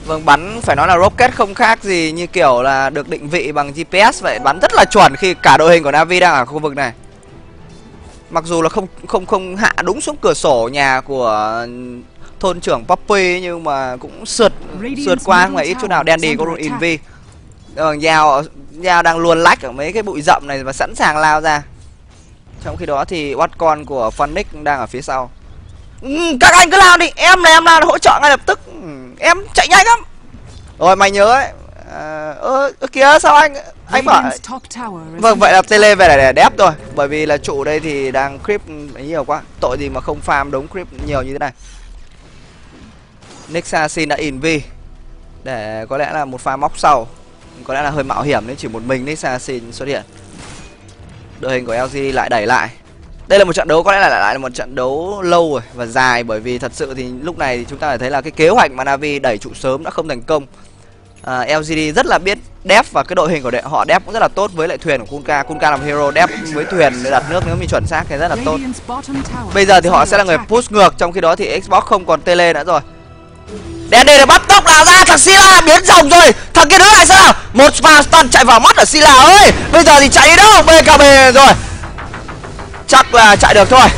Vâng, bắn phải nói là rocket không khác gì như kiểu là được định vị bằng GPS vậy, bắn rất là chuẩn khi cả đội hình của Na'Vi đang ở khu vực này. Mặc dù là không hạ đúng xuống cửa sổ nhà của thôn trưởng Poppy nhưng mà cũng sượt qua ngoài ít chút nào. Dandy có luôn invi. Dao đang luồn lách ở mấy cái bụi rậm này và sẵn sàng lao ra. Trong khi đó thì Watcon của Phoenix đang ở phía sau. Các anh cứ lao đi, em lao hỗ trợ ngay lập tức. Em chạy nhanh lắm. Rồi mày nhớ ấy. Kìa sao anh bảo. Vâng, vậy là tele về để đép rồi. Bởi vì là trụ đây thì đang creep nhiều quá. Tội gì mà không farm đống creep nhiều như thế này. Nexasin đã invi để có lẽ là một pha móc sau. Có lẽ là hơi mạo hiểm nên chỉ một mình Nexasin xuất hiện. Đội hình của LGD lại đẩy lại. Đây là một trận đấu có lẽ là lại là một trận đấu lâu rồi và dài, bởi vì thật sự thì lúc này thì chúng ta thấy là cái kế hoạch mà Na'Vi đẩy trụ sớm đã không thành công. LGD rất là biết đép và cái đội hình của họ đép cũng rất là tốt với lại thuyền của Kunkka. Kunkka làm hero đép với thuyền để đặt nước nếu mình chuẩn xác thì rất là tốt. Bây giờ thì họ sẽ là người push ngược, trong khi đó thì Xbox không còn tele nữa rồi. Dandy để bắt tốc nào ra, thằng Sila biến rồng rồi, thằng kia đứng lại sao? Một pha stun chạy vào mắt ở Sila ơi. Bây giờ thì chạy đi đâu? BKB rồi. Chắc là chạy được thôi.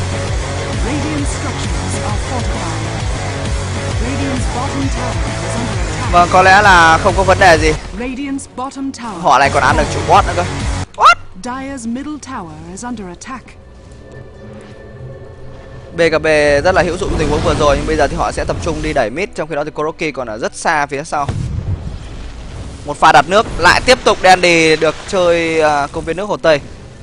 Vâng, có lẽ là không có vấn đề gì. Họ lại còn ăn được chủ boss nữa cơ. What? BKB rất là hữu dụng tình huống vừa rồi, nhưng bây giờ thì họ sẽ tập trung đi đẩy mid, trong khi đó thì Kuroki còn ở rất xa phía sau. Một pha đặt nước, lại tiếp tục Dandy được chơi công viên nước Hồ Tây.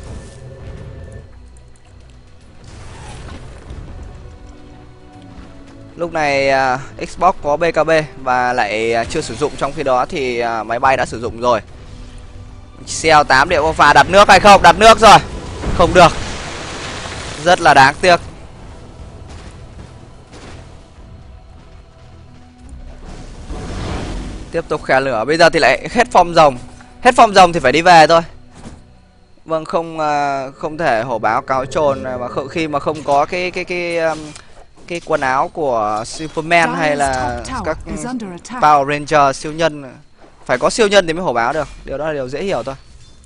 Lúc này Xbox có BKB và lại chưa sử dụng, trong khi đó thì máy bay đã sử dụng rồi. CL8 liệu có pha đặt nước hay không? Đặt nước rồi. Không được. Rất là đáng tiếc. Tiếp tục khè lửa. Bây giờ thì lại hết form rồng. Hết form rồng thì phải đi về thôi. Vâng, không thể hổ báo cáo trồn mà khi mà không có cái quần áo của Superman hay là các Power Ranger siêu nhân. Phải có siêu nhân thì mới hổ báo được. Điều đó là điều dễ hiểu thôi.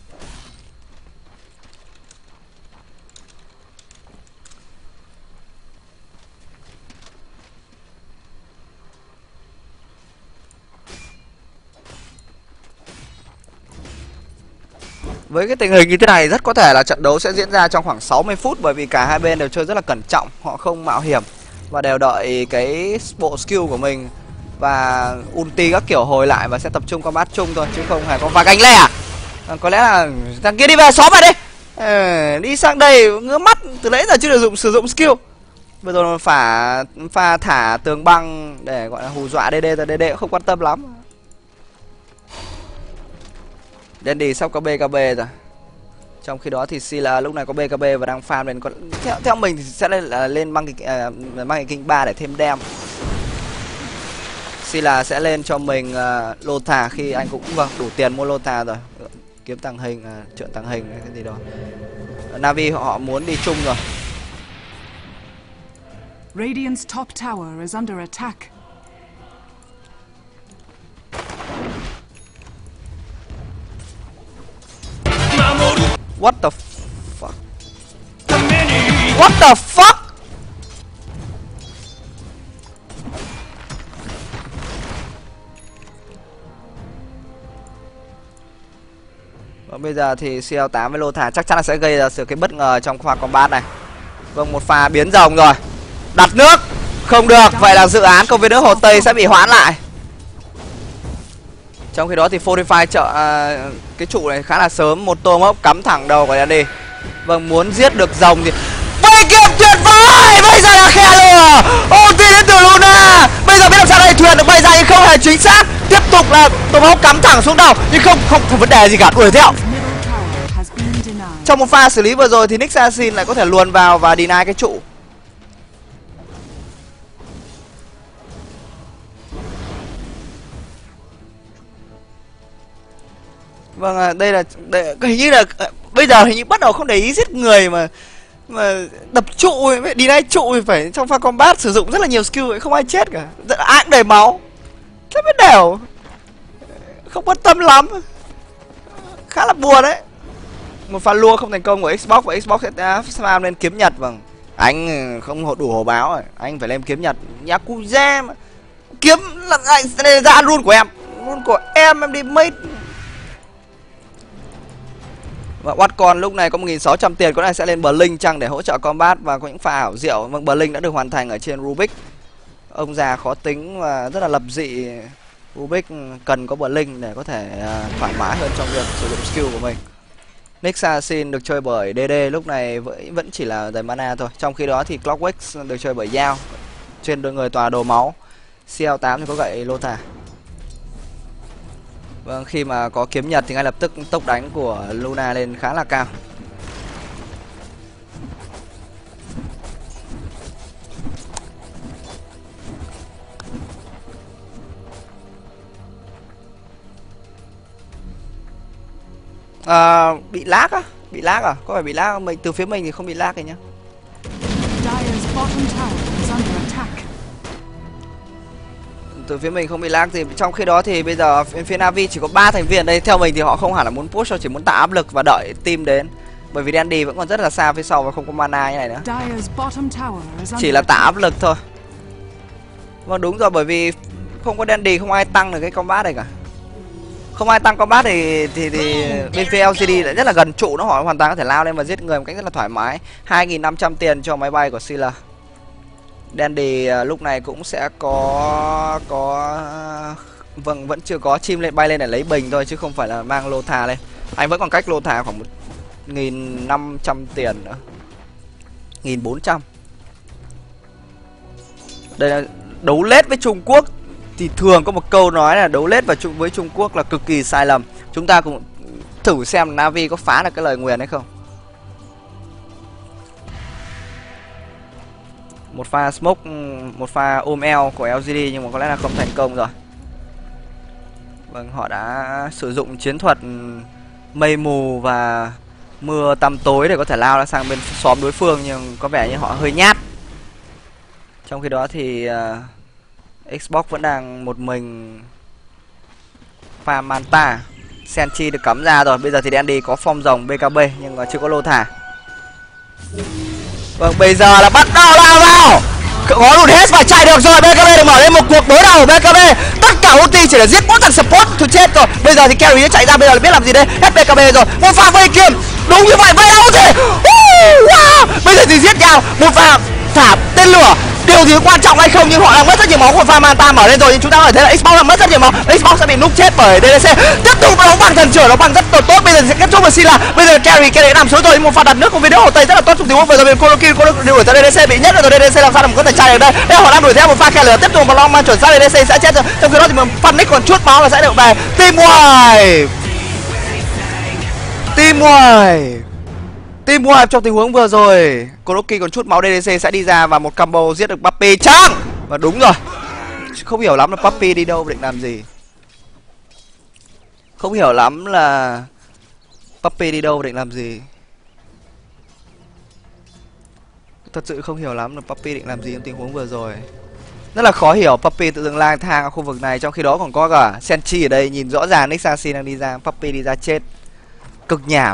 Với cái tình hình như thế này rất có thể là trận đấu sẽ diễn ra trong khoảng 60 phút, bởi vì cả hai bên đều chơi rất là cẩn trọng, họ không mạo hiểm và đều đợi cái bộ skill của mình và ulti các kiểu hồi lại và sẽ tập trung combat chung thôi, chứ không hề có vài cánh le à? Có lẽ là thằng kia đi về xóm rồi đi. Đi sang đây ngứa mắt từ nãy giờ chưa được sử dụng skill. Bây giờ pha thả tường băng để gọi là hù dọa DD, rồi DD cũng không quan tâm lắm. Dandy sắp có BKB rồi. Trong khi đó thì Sila lúc này có BKB và đang farm lên. Theo mình thì sẽ lên băng kinh 3 để thêm dam. Sila sẽ lên cho mình Lota khi anh cũng đủ tiền mua Lota rồi. Kiếm tàng hình, trượn tàng hình hay cái gì đó. Na'Vi họ muốn đi chung rồi. Radiant's top tower is under attack. What the fuck? What the fuck? Và bây giờ thì CL8 với Lota chắc chắn là sẽ gây ra sự cái bất ngờ trong pha combat này. Vâng, một pha biến rồng rồi. Đặt nước không được, vậy là dự án công viên nước Hồ Tây sẽ bị hoãn lại. Trong khi đó thì Fortify cái trụ này khá là sớm, một tô mốc cắm thẳng đầu của Dandy. Vâng, muốn giết được rồng thì vây kịp tuyệt vời. Bây giờ là khe lửa ulti đến từ Luna. Bây giờ biết làm sao đây, thuyền được bay ra nhưng không hề chính xác. Tiếp tục là tô mốc cắm thẳng xuống đầu nhưng không vấn đề gì cả, đuổi theo. Trong một pha xử lý vừa rồi thì Nick Assassin lại có thể luồn vào và deny cái trụ. Vâng, đây hình như là bây giờ hình như bắt đầu không để ý giết người mà đập trụ đi nay trụ thì phải trong pha combat sử dụng rất là nhiều skill ấy, không ai chết cả, ai cũng đầy máu. thế mới đều. Không quan tâm lắm. Khá là buồn đấy. Một pha lua không thành công của Xbox và Xbox sẽ spam lên kiếm Nhật. Vâng, anh không đủ hổ báo rồi, anh phải lên kiếm Nhật. Yakuza mà kiếm lại ra luôn của em, luôn của em đi mấy. Và Watcon lúc này có 1.600 tiền, có lẽ sẽ lên Blink chăng để hỗ trợ combat và có những pha ảo diệu. Vâng, Blink đã được hoàn thành ở trên Rubik. Ông già khó tính và rất là lập dị. Rubik cần có Blink để có thể thoải mái hơn trong việc sử dụng skill của mình. Nick Assassin được chơi bởi DD lúc này vẫn chỉ là giày mana thôi. Trong khi đó thì Clockwork được chơi bởi Yao trên đôi người tòa đồ máu. CL8 thì có gậy Lota. Vâng, khi mà có kiếm Nhật thì ngay lập tức tốc đánh của Luna lên khá là cao. Bị lag á? Bị lag à? Có phải bị lag không? Mình từ phía mình thì không bị lag này nhá. Dire's bottom tower is under attack. Từ phía mình không bị lag gì. Trong khi đó thì bây giờ phía Navi chỉ có 3 thành viên đây. Theo mình thì họ không hẳn là muốn push, chỉ muốn tạo áp lực và đợi team đến. Bởi vì Dandy vẫn còn rất là xa phía sau và không có mana như này nữa. Chỉ là tạo áp lực thôi. Vâng, đúng rồi, bởi vì không có Dandy không ai tăng được cái combat này cả. Không ai tăng combat thì bên phía LCD lại rất là gần trụ, nó họ hoàn toàn có thể lao lên và giết người một cách rất là thoải mái. 2.500 tiền cho máy bay của Silla. Dandy lúc này cũng sẽ có vâng, vẫn chưa có chim lên bay lên để lấy bình thôi chứ không phải là mang Lota lên. Anh vẫn còn cách Lota khoảng 1.500 tiền nữa. 1.400. Đây là đấu lết với Trung Quốc thì thường có một câu nói là đấu lết với Trung Quốc là cực kỳ sai lầm. Chúng ta cũng thử xem Navi có phá được cái lời nguyền hay không. Một pha smoke, một pha ôm eo của LGD nhưng mà có lẽ là không thành công rồi. Vâng, họ đã sử dụng chiến thuật mây mù và mưa tăm tối để có thể lao ra sang bên xóm đối phương, nhưng có vẻ như họ hơi nhát. Trong khi đó thì Xbox vẫn đang một mình pha Manta. Senchi được cắm ra rồi. Bây giờ thì Dandy có form rồng BKB nhưng mà chưa có lô thả. Vâng, bây giờ là bắt đầu lao vào. Có lùn hết và chạy được rồi. BKB được mở lên một cuộc đối đầu. BKB tất cả ulti chỉ để giết mỗi thằng support thì chết rồi. Bây giờ thì Carry đã chạy ra, bây giờ là biết làm gì đây. Hết BKB rồi. Một pha vây kiếm. Đúng như vậy, vây đâu gì. Wow. Bây giờ thì giết nhau. Một pha thả tên lửa. Điều gì quan trọng hay không nhưng họ đang mất rất nhiều máu của pha Manta mở lên rồi, nhưng chúng ta có thể thấy là Xbox đang mất rất nhiều máu. Xbox sẽ bị núp chết bởi DDC. Tiếp tục đóng bằng thần trưởng, đóng bằng rất tốt. Bây giờ sẽ kết thúc với Silla. Bây giờ Carry nằm xuống rồi, một pha đặt nước của video Hồ Tây rất là tốt trong tình huống vừa rồi. Bên Kolokin đuổi theo DDC bị nhất rồi. DDC làm sao để có thể chạy được đây. Đây họ đang đuổi theo một pha kẻ lửa, tiếp tục một long man chuẩn ra DDC sẽ chết rồi. Trong khi đó thì phan Nick còn chút máu và sẽ được về. Team Wipe trong tình huống vừa rồi. Kolokin còn chút máu, DDC sẽ đi ra và một combo giết được Puppy chăng. Và đúng rồi, không hiểu lắm là Puppy đi đâu, định làm gì. Không hiểu lắm là Puppy đi đâu, định làm gì. Thật sự không hiểu lắm là Puppy định làm gì trong tình huống vừa rồi. Rất là khó hiểu, Puppy tự dưng lang thang ở khu vực này. Trong khi đó còn có cả Senchi ở đây, nhìn rõ ràng Nick Assassin đang đi ra, Puppy đi ra chết. Cực nhảm.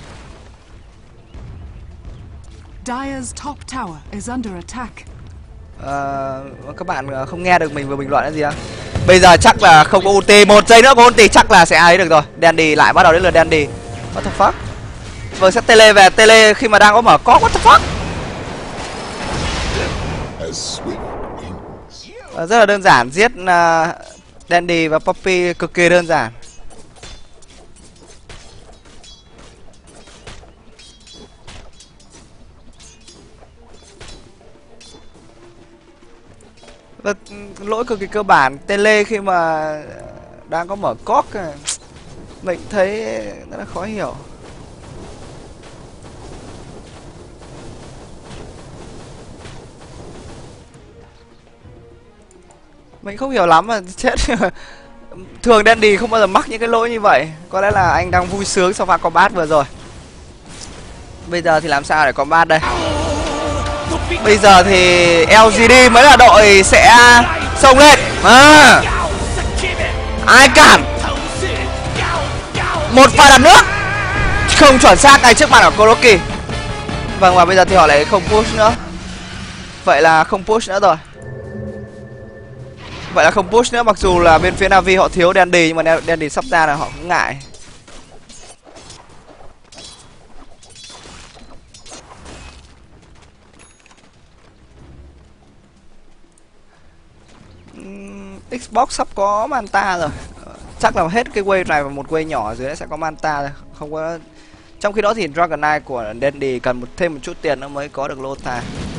Dire's top tower is under attack. Các bạn không nghe được mình vừa bình luận là gì á? Bây giờ chắc là không có ulti, 1 giây nữa có ulti chắc là sẽ ấy được rồi. Dandy lại bắt đầu đến lượt Dandy. What the fuck? Vâng, sẽ tele về, tele khi mà đang có mở có what the fuck? Rất là đơn giản, giết Dandy và Puppy cực kỳ đơn giản. Và lỗi cực kỳ cơ bản, tele khi mà đang có mở cóc mình thấy rất là khó hiểu. Mình không hiểu lắm mà chết. Thường Dandy không bao giờ mắc những cái lỗi như vậy. Có lẽ là anh đang vui sướng sau pha combat vừa rồi. Bây giờ thì làm sao để combat đây? Bây giờ thì LGD mới là đội sẽ xông lên. Ai cản? Một pha đặt nước không chuẩn xác ngay trước mặt của Kuroki. Vâng, và bây giờ thì họ lại không push nữa. Vậy là không push nữa rồi. Vậy là không push nữa, mặc dù là bên phía Na'Vi họ thiếu Dandy, nhưng mà Dandy sắp ra là họ cũng ngại. Xbox sắp có Manta rồi. Chắc là hết cái wave này và một wave nhỏ dưới sẽ có Manta rồi. Không có. Trong khi đó thì Dragon Knight của Dandy cần thêm một chút tiền nữa mới có được Lota.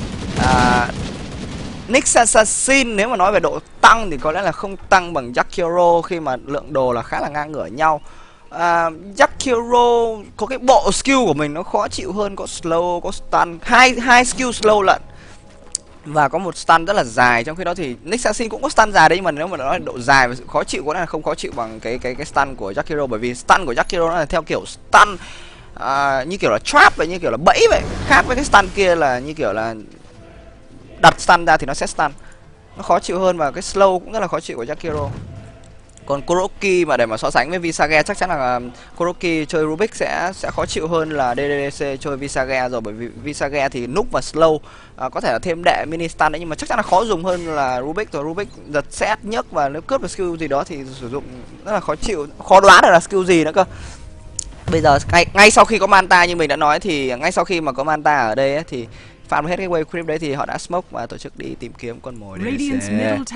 Nyx Assassin nếu mà nói về độ tăng thì có lẽ là không tăng bằng Jakiro khi mà lượng đồ là khá là ngang ngửa nhau. Jakiro có cái bộ skill của mình nó khó chịu hơn, có slow, có stun, hai skill slow lận. Và có một stun rất là dài, trong khi đó thì Nyx Assassin cũng có stun dài đấy, nhưng mà nếu mà nói độ dài và sự khó chịu có lẽ là không khó chịu bằng cái stun của Jakiro, bởi vì stun của Jakiro nó là theo kiểu stun như kiểu là trap vậy, như kiểu là bẫy vậy, khác với cái stun kia là như kiểu là đặt stun ra thì nó sẽ stun, nó khó chịu hơn, và cái slow cũng rất là khó chịu của Jakiro. Còn Kuroki mà để mà so sánh với Visage chắc chắn là Kuroki chơi Rubik sẽ khó chịu hơn là DDC chơi Visage rồi, bởi vì Visage thì núp và slow có thể là thêm đệ mini stun đấy, nhưng mà chắc chắn là khó dùng hơn là Rubik rồi. Rubik giật xét nhấc và nếu cướp được skill gì đó thì sử dụng rất là khó chịu, khó đoán được là skill gì nữa cơ. Bây giờ ngay sau khi có Manta như mình đã nói thì ngay sau khi mà có Manta ở đây ấy, thì farm hết cái wave creep đấy thì họ đã smoke và tổ chức đi tìm kiếm con mồi DDC.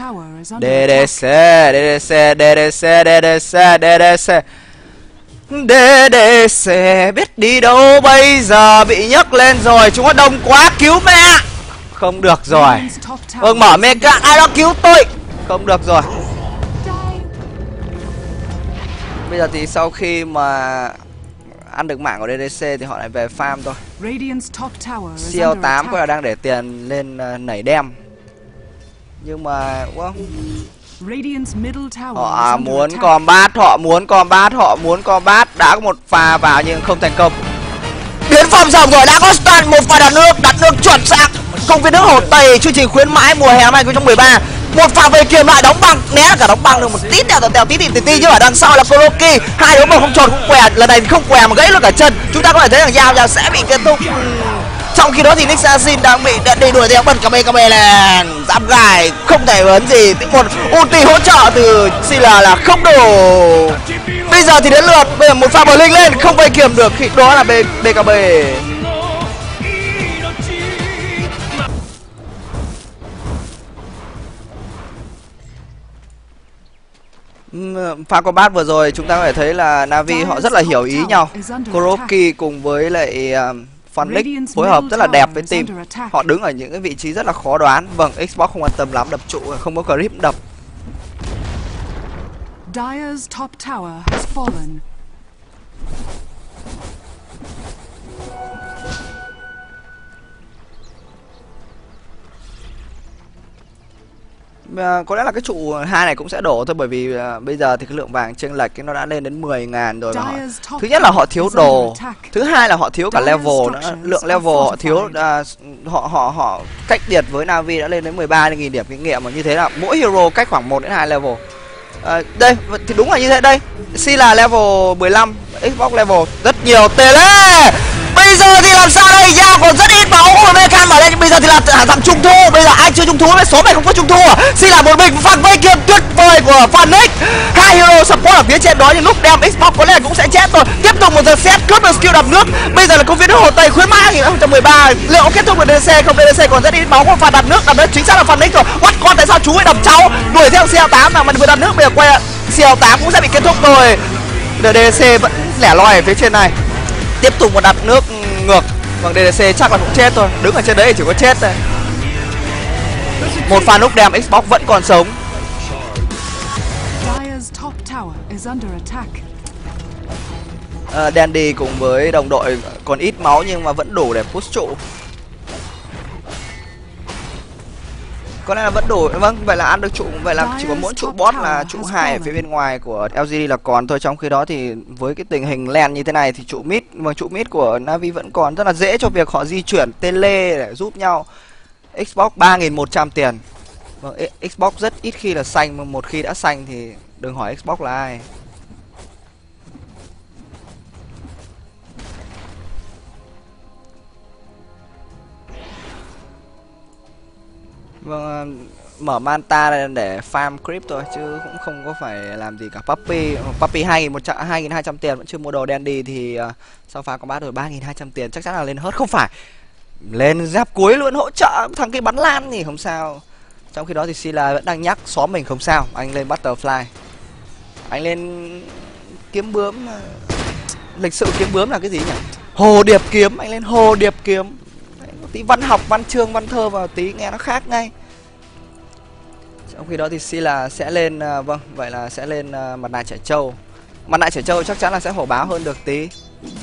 DDC biết đi đâu bây giờ, bị nhấc lên rồi, chúng nó đông quá, cứu mẹ. Không được rồi. Vâng, mở mecha, ai đó cứu tôi. Không được rồi. Bây giờ thì sau khi mà ăn được mạng của DDC thì họ lại về farm thôi. CL8 có là đang để tiền lên nảy đem. Nhưng mà họ muốn combat, họ muốn combat, đã có một pha vào nhưng không thành công. Biến phòng rồng rồi, đã có stun, một pha đặt nước chuẩn xác. Công viên nước Hồ Tây chương trình khuyến mãi mùa hè năm 2013. Một pha về kiềm lại đóng băng, né cả đóng băng được một tít tèo tí chứ ở đằng sau là Kuroki. Hai đứa mà không tròn cũng què, lần này không què mà gãy luôn cả chân. Chúng ta có thể thấy rằng Giao sẽ bị kết thúc. Trong khi đó thì Nyx Assassin đang bị đuổi theo, bật Kame lên, giáp gài không thể ấn gì. Một ulti hỗ trợ từ Sila là không đủ. Bây giờ thì đến lượt, bây giờ một pha bờ linh lên không vây kiềm được, khi đó là BKB. Pha combat vừa rồi chúng ta có thể thấy là Na'Vi họ rất là hiểu ý nhau. Kuroki cùng với lại Phoenix phối hợp rất là đẹp với team. Họ đứng ở những cái vị trí rất là khó đoán. Vâng, Xbox không quan tâm lắm, đập trụ không có grip đập. Dire's top tower has fallen. Có lẽ là cái trụ 2 này cũng sẽ đổ thôi, bởi vì bây giờ thì cái lượng vàng chênh lệch nó đã lên đến 10.000 rồi. Mà thứ nhất là họ thiếu đồ, thứ hai là họ thiếu cả level nữa, lượng level họ thiếu. Họ cách biệt với Na'Vi đã lên đến 13.000 điểm kinh nghiệm, mà như thế là mỗi hero cách khoảng 1 đến 2 level. Đây thì đúng là như thế đây. Sila level 15, Xbox level rất nhiều. Tele bây giờ thì làm sao đây? Giao còn rất ít máu của Mekan mà đây, bây giờ thì là thằng trung thu. Bây giờ ai chưa trung thu với số này không có trung thu à? Xin là một mình phạt vây kiềm tuyệt vời của Phoenix. Hai hero support ở phía trên đó, nhưng lúc đem Xbox có lẽ cũng sẽ chết rồi. Tiếp tục một giờ set cướp được skill đập nước. Bây giờ là công viên nước Hồ Tây khuyến mãi 2013. Liệu kết thúc được DDC không? DDC còn rất ít máu, còn phạt đặt nước chính xác là Phoenix rồi. What con, tại sao chú ấy đập cháu? Đuổi theo CL8 mà vừa đặt nước, bây giờ quay CL8 cũng sẽ bị kết thúc rồi. DDC vẫn lẻ loi ở phía trên này. Tiếp tục một đặt nước ngược. Vâng, DDC chắc là cũng chết thôi. Đứng ở trên đấy thì chỉ có chết thôi. Một pha núp đem Xbox vẫn còn sống. Dandy cùng với đồng đội còn ít máu nhưng mà vẫn đủ để push trụ. Có lẽ là vẫn đủ. Vâng, vậy là ăn được trụ. Vậy là chỉ có mỗi trụ boss là trụ 2 ở phía bên ngoài của LGD là còn thôi. Trong khi đó thì với cái tình hình lane như thế này thì trụ mid, mà trụ mid của Na'Vi vẫn còn rất là dễ cho việc họ di chuyển tele để giúp nhau. Xbox 3.100 tiền. Vâng, Xbox rất ít khi là xanh, mà một khi đã xanh thì Đừng hỏi Xbox là ai. Vâng, mở Manta này để farm creep thôi chứ cũng không có phải làm gì cả. Puppy 2.200 tiền vẫn chưa mua đồ. Dandy thì sau pha combat rồi 3.200 tiền, chắc chắn là lên hớt. Không phải, lên giáp cuối luôn, hỗ trợ thằng kia bắn lan thì không sao. Trong khi đó thì Sila vẫn đang nhắc xóm mình không sao, anh lên Butterfly, anh lên kiếm bướm. Lịch sự kiếm bướm là cái gì nhỉ? Hồ điệp kiếm, anh lên hồ điệp kiếm. Tí văn học, văn chương, văn thơ vào tí nghe nó khác ngay. Trong khi đó thì Sila sẽ lên vâng, vậy là sẽ lên mặt nạ trẻ trâu. Mặt nạ trẻ trâu chắc chắn là sẽ hổ báo hơn được tí.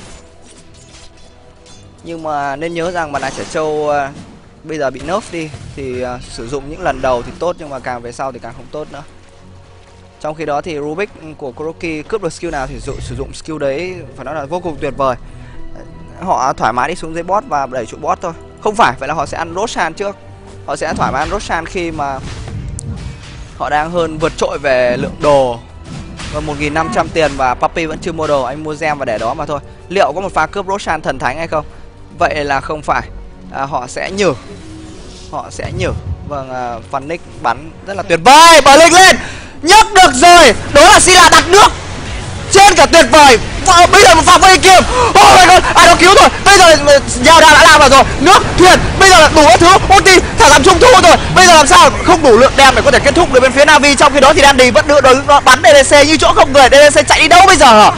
Nhưng mà nên nhớ rằng mặt nạ trẻ trâu bây giờ bị nerf đi thì sử dụng những lần đầu thì tốt, nhưng mà càng về sau thì càng không tốt nữa. Trong khi đó thì Rubik của Kuroki cướp được skill nào thì sử dụng skill đấy phải nói là vô cùng tuyệt vời. Họ thoải mái đi xuống dưới boss và đẩy trụ boss thôi. Không phải, vậy là họ sẽ ăn Roshan trước. Họ sẽ thoải mái ăn Roshan khi mà họ đang hơn vượt trội về lượng đồ. Và 1.500 tiền và Puppy vẫn chưa mua đồ, anh mua gem và để đó mà thôi. Liệu có một pha cướp Roshan thần thánh hay không? Vậy là không phải. Họ sẽ nhử. Họ sẽ nhử. Vâng, Phanix bắn rất là tuyệt vời. Bờ link lên, nhấc được rồi. Đó là Sila đặt nước trên cả tuyệt vời. Bây giờ một pha vây kiếm. Oh my god, ai đó cứu rồi. Bây giờ Giao Đà đã làm vào rồi. Nước, thuyền, bây giờ là đủ các thứ. Ulti, thả làm trung thu rồi. Bây giờ làm sao không đủ lượng đem để có thể kết thúc được bên phía Na'Vi. Trong khi đó thì Dandy vẫn đưa đối bắn DDC như chỗ không người. DDC chạy đi đâu bây giờ?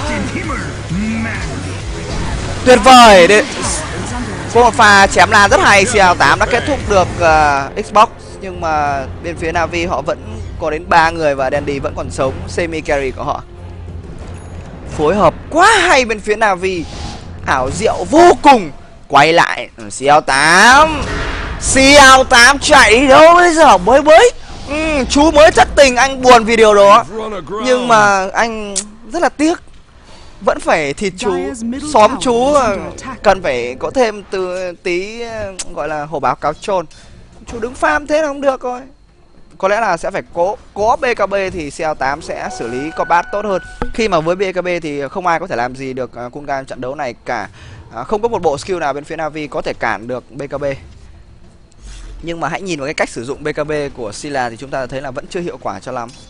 Tuyệt vời. Có một pha chém lan rất hay. CL8 đã kết thúc được Xbox. Nhưng mà bên phía Na'Vi họ vẫn có đến 3 người và Dandy vẫn còn sống. Semi carry của họ phối hợp quá hay bên phía Na'Vi, ảo diệu vô cùng. Quay lại CL8. CL8 chạy đâu bây giờ mới chú mới thất tình, anh buồn vì điều đó. Nhưng mà anh rất là tiếc, vẫn phải thịt chú. Xóm chú cần phải có thêm từ tí gọi là hổ báo cáo trôn. Chú đứng farm thế là không được rồi. Có lẽ là sẽ phải có BKB thì CL8 sẽ xử lý combat tốt hơn. Khi mà với BKB thì không ai có thể làm gì được Kungan trận đấu này cả. Không có một bộ skill nào bên phía Na'Vi có thể cản được BKB. Nhưng mà hãy nhìn vào cái cách sử dụng BKB của Sila thì chúng ta thấy là vẫn chưa hiệu quả cho lắm.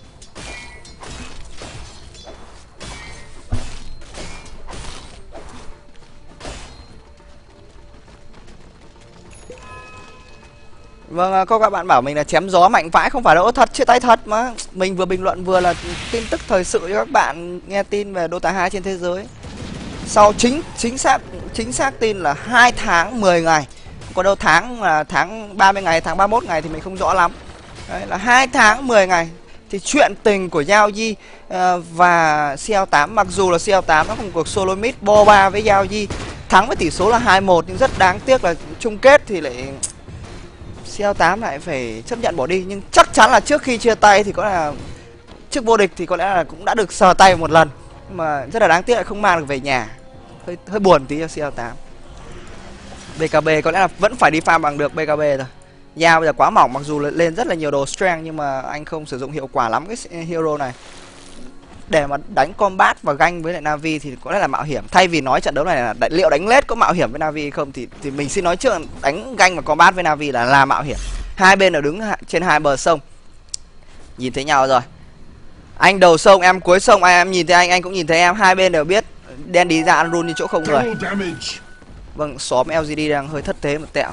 Vâng, có các bạn bảo mình là chém gió mạnh vãi, không phải đâu, thật, chia tay thật mà. Mình vừa bình luận vừa là tin tức thời sự cho các bạn nghe tin về Dota 2 trên thế giới. Sau chính xác tin là 2 tháng 10 ngày. Có đâu tháng 30 ngày, tháng 31 ngày thì mình không rõ lắm. Đấy là 2 tháng 10 ngày. Thì chuyện tình của Yao Yi và CL8, mặc dù là CL8 nó không cuộc solo mid bo 3 với Yao Yi, thắng với tỷ số là 2-1, nhưng rất đáng tiếc là chung kết thì lại CL8 lại phải chấp nhận bỏ đi. Nhưng chắc chắn là trước khi chia tay thì có lẽ là trước vô địch thì có lẽ là cũng đã được sờ tay một lần. Nhưng mà rất là đáng tiếc là không mang được về nhà. Hơi buồn tí cho CL8. BKB có lẽ là vẫn phải đi farm bằng được BKB thôi. Yao bây giờ quá mỏng, mặc dù lên rất là nhiều đồ strength nhưng mà anh không sử dụng hiệu quả lắm cái hero này. Để mà đánh combat và ganh với lại Na'Vi thì có lẽ là mạo hiểm. Thay vì nói trận đấu này là liệu đánh lết có mạo hiểm với Na'Vi không thì mình xin nói trước đánh ganh và combat với Na'Vi là mạo hiểm. Hai bên đều đứng trên hai bờ sông, nhìn thấy nhau rồi. Anh đầu sông, em cuối sông, em nhìn thấy anh cũng nhìn thấy em. Hai bên đều biết Dandy ra ăn run như chỗ không người. Vâng, xóm LGD đang hơi thất thế một tẹo.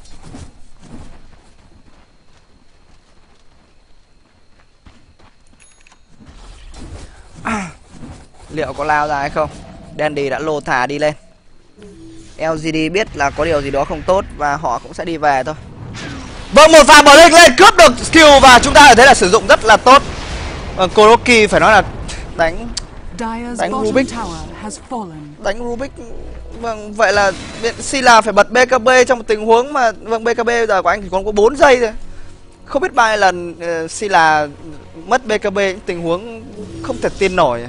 Liệu có lao ra hay không? Dandy đã lô thả đi lên. LGD biết là có điều gì đó không tốt và họ cũng sẽ đi về thôi. Vâng, một pha bờ lên cướp được skill và chúng ta có thấy là sử dụng rất là tốt. Kuroki phải nói là đánh Rubik. Đánh Rubik. Vâng, vậy là Sila phải bật BKB trong một tình huống mà vâng BKB bây giờ của anh chỉ còn có 4 giây thôi. Không biết bao nhiêu lần Sila mất BKB những tình huống không thể tin nổi.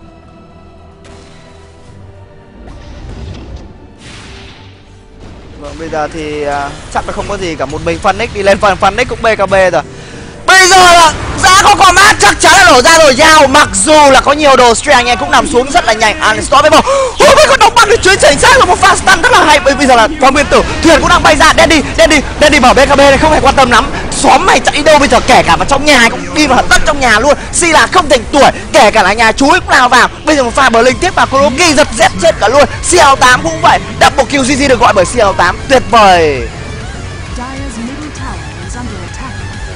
Vâng, Bây giờ thì chắc là không có gì cả, một mình Phoenix đi lên, phần Phoenix cũng BKB rồi. Bây giờ là giá có combat chắc chắn là nổ ra rồi. Giao mặc dù là có nhiều đồ string, anh em cũng nằm xuống rất là nhanh. Unstoppable. Ôi mới có đóng băng được chuyến chính xác là một pha stun rất là hay. Bây giờ là con nguyên tử thuyền cũng đang bay ra. Dandy bảo BKB này không hề quan tâm lắm. Xóm mày chạy đi đâu bây giờ, kể cả vào trong nhà cũng đi vào tất trong nhà luôn. Si là không thành tuổi, kể cả là nhà chú ấy cũng lao vào. Bây giờ một pha Blink tiếp vào Kuroki giật Z chết cả luôn. CL8 cũng vậy, double kill GG được gọi bởi CL8, tuyệt vời. Dire's middle tower is under attack.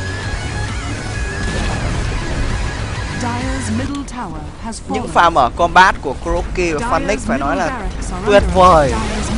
Dire's middle tower has fallen. Những pha mở combat của Kuroki và Phoenix phải nói là tuyệt vời.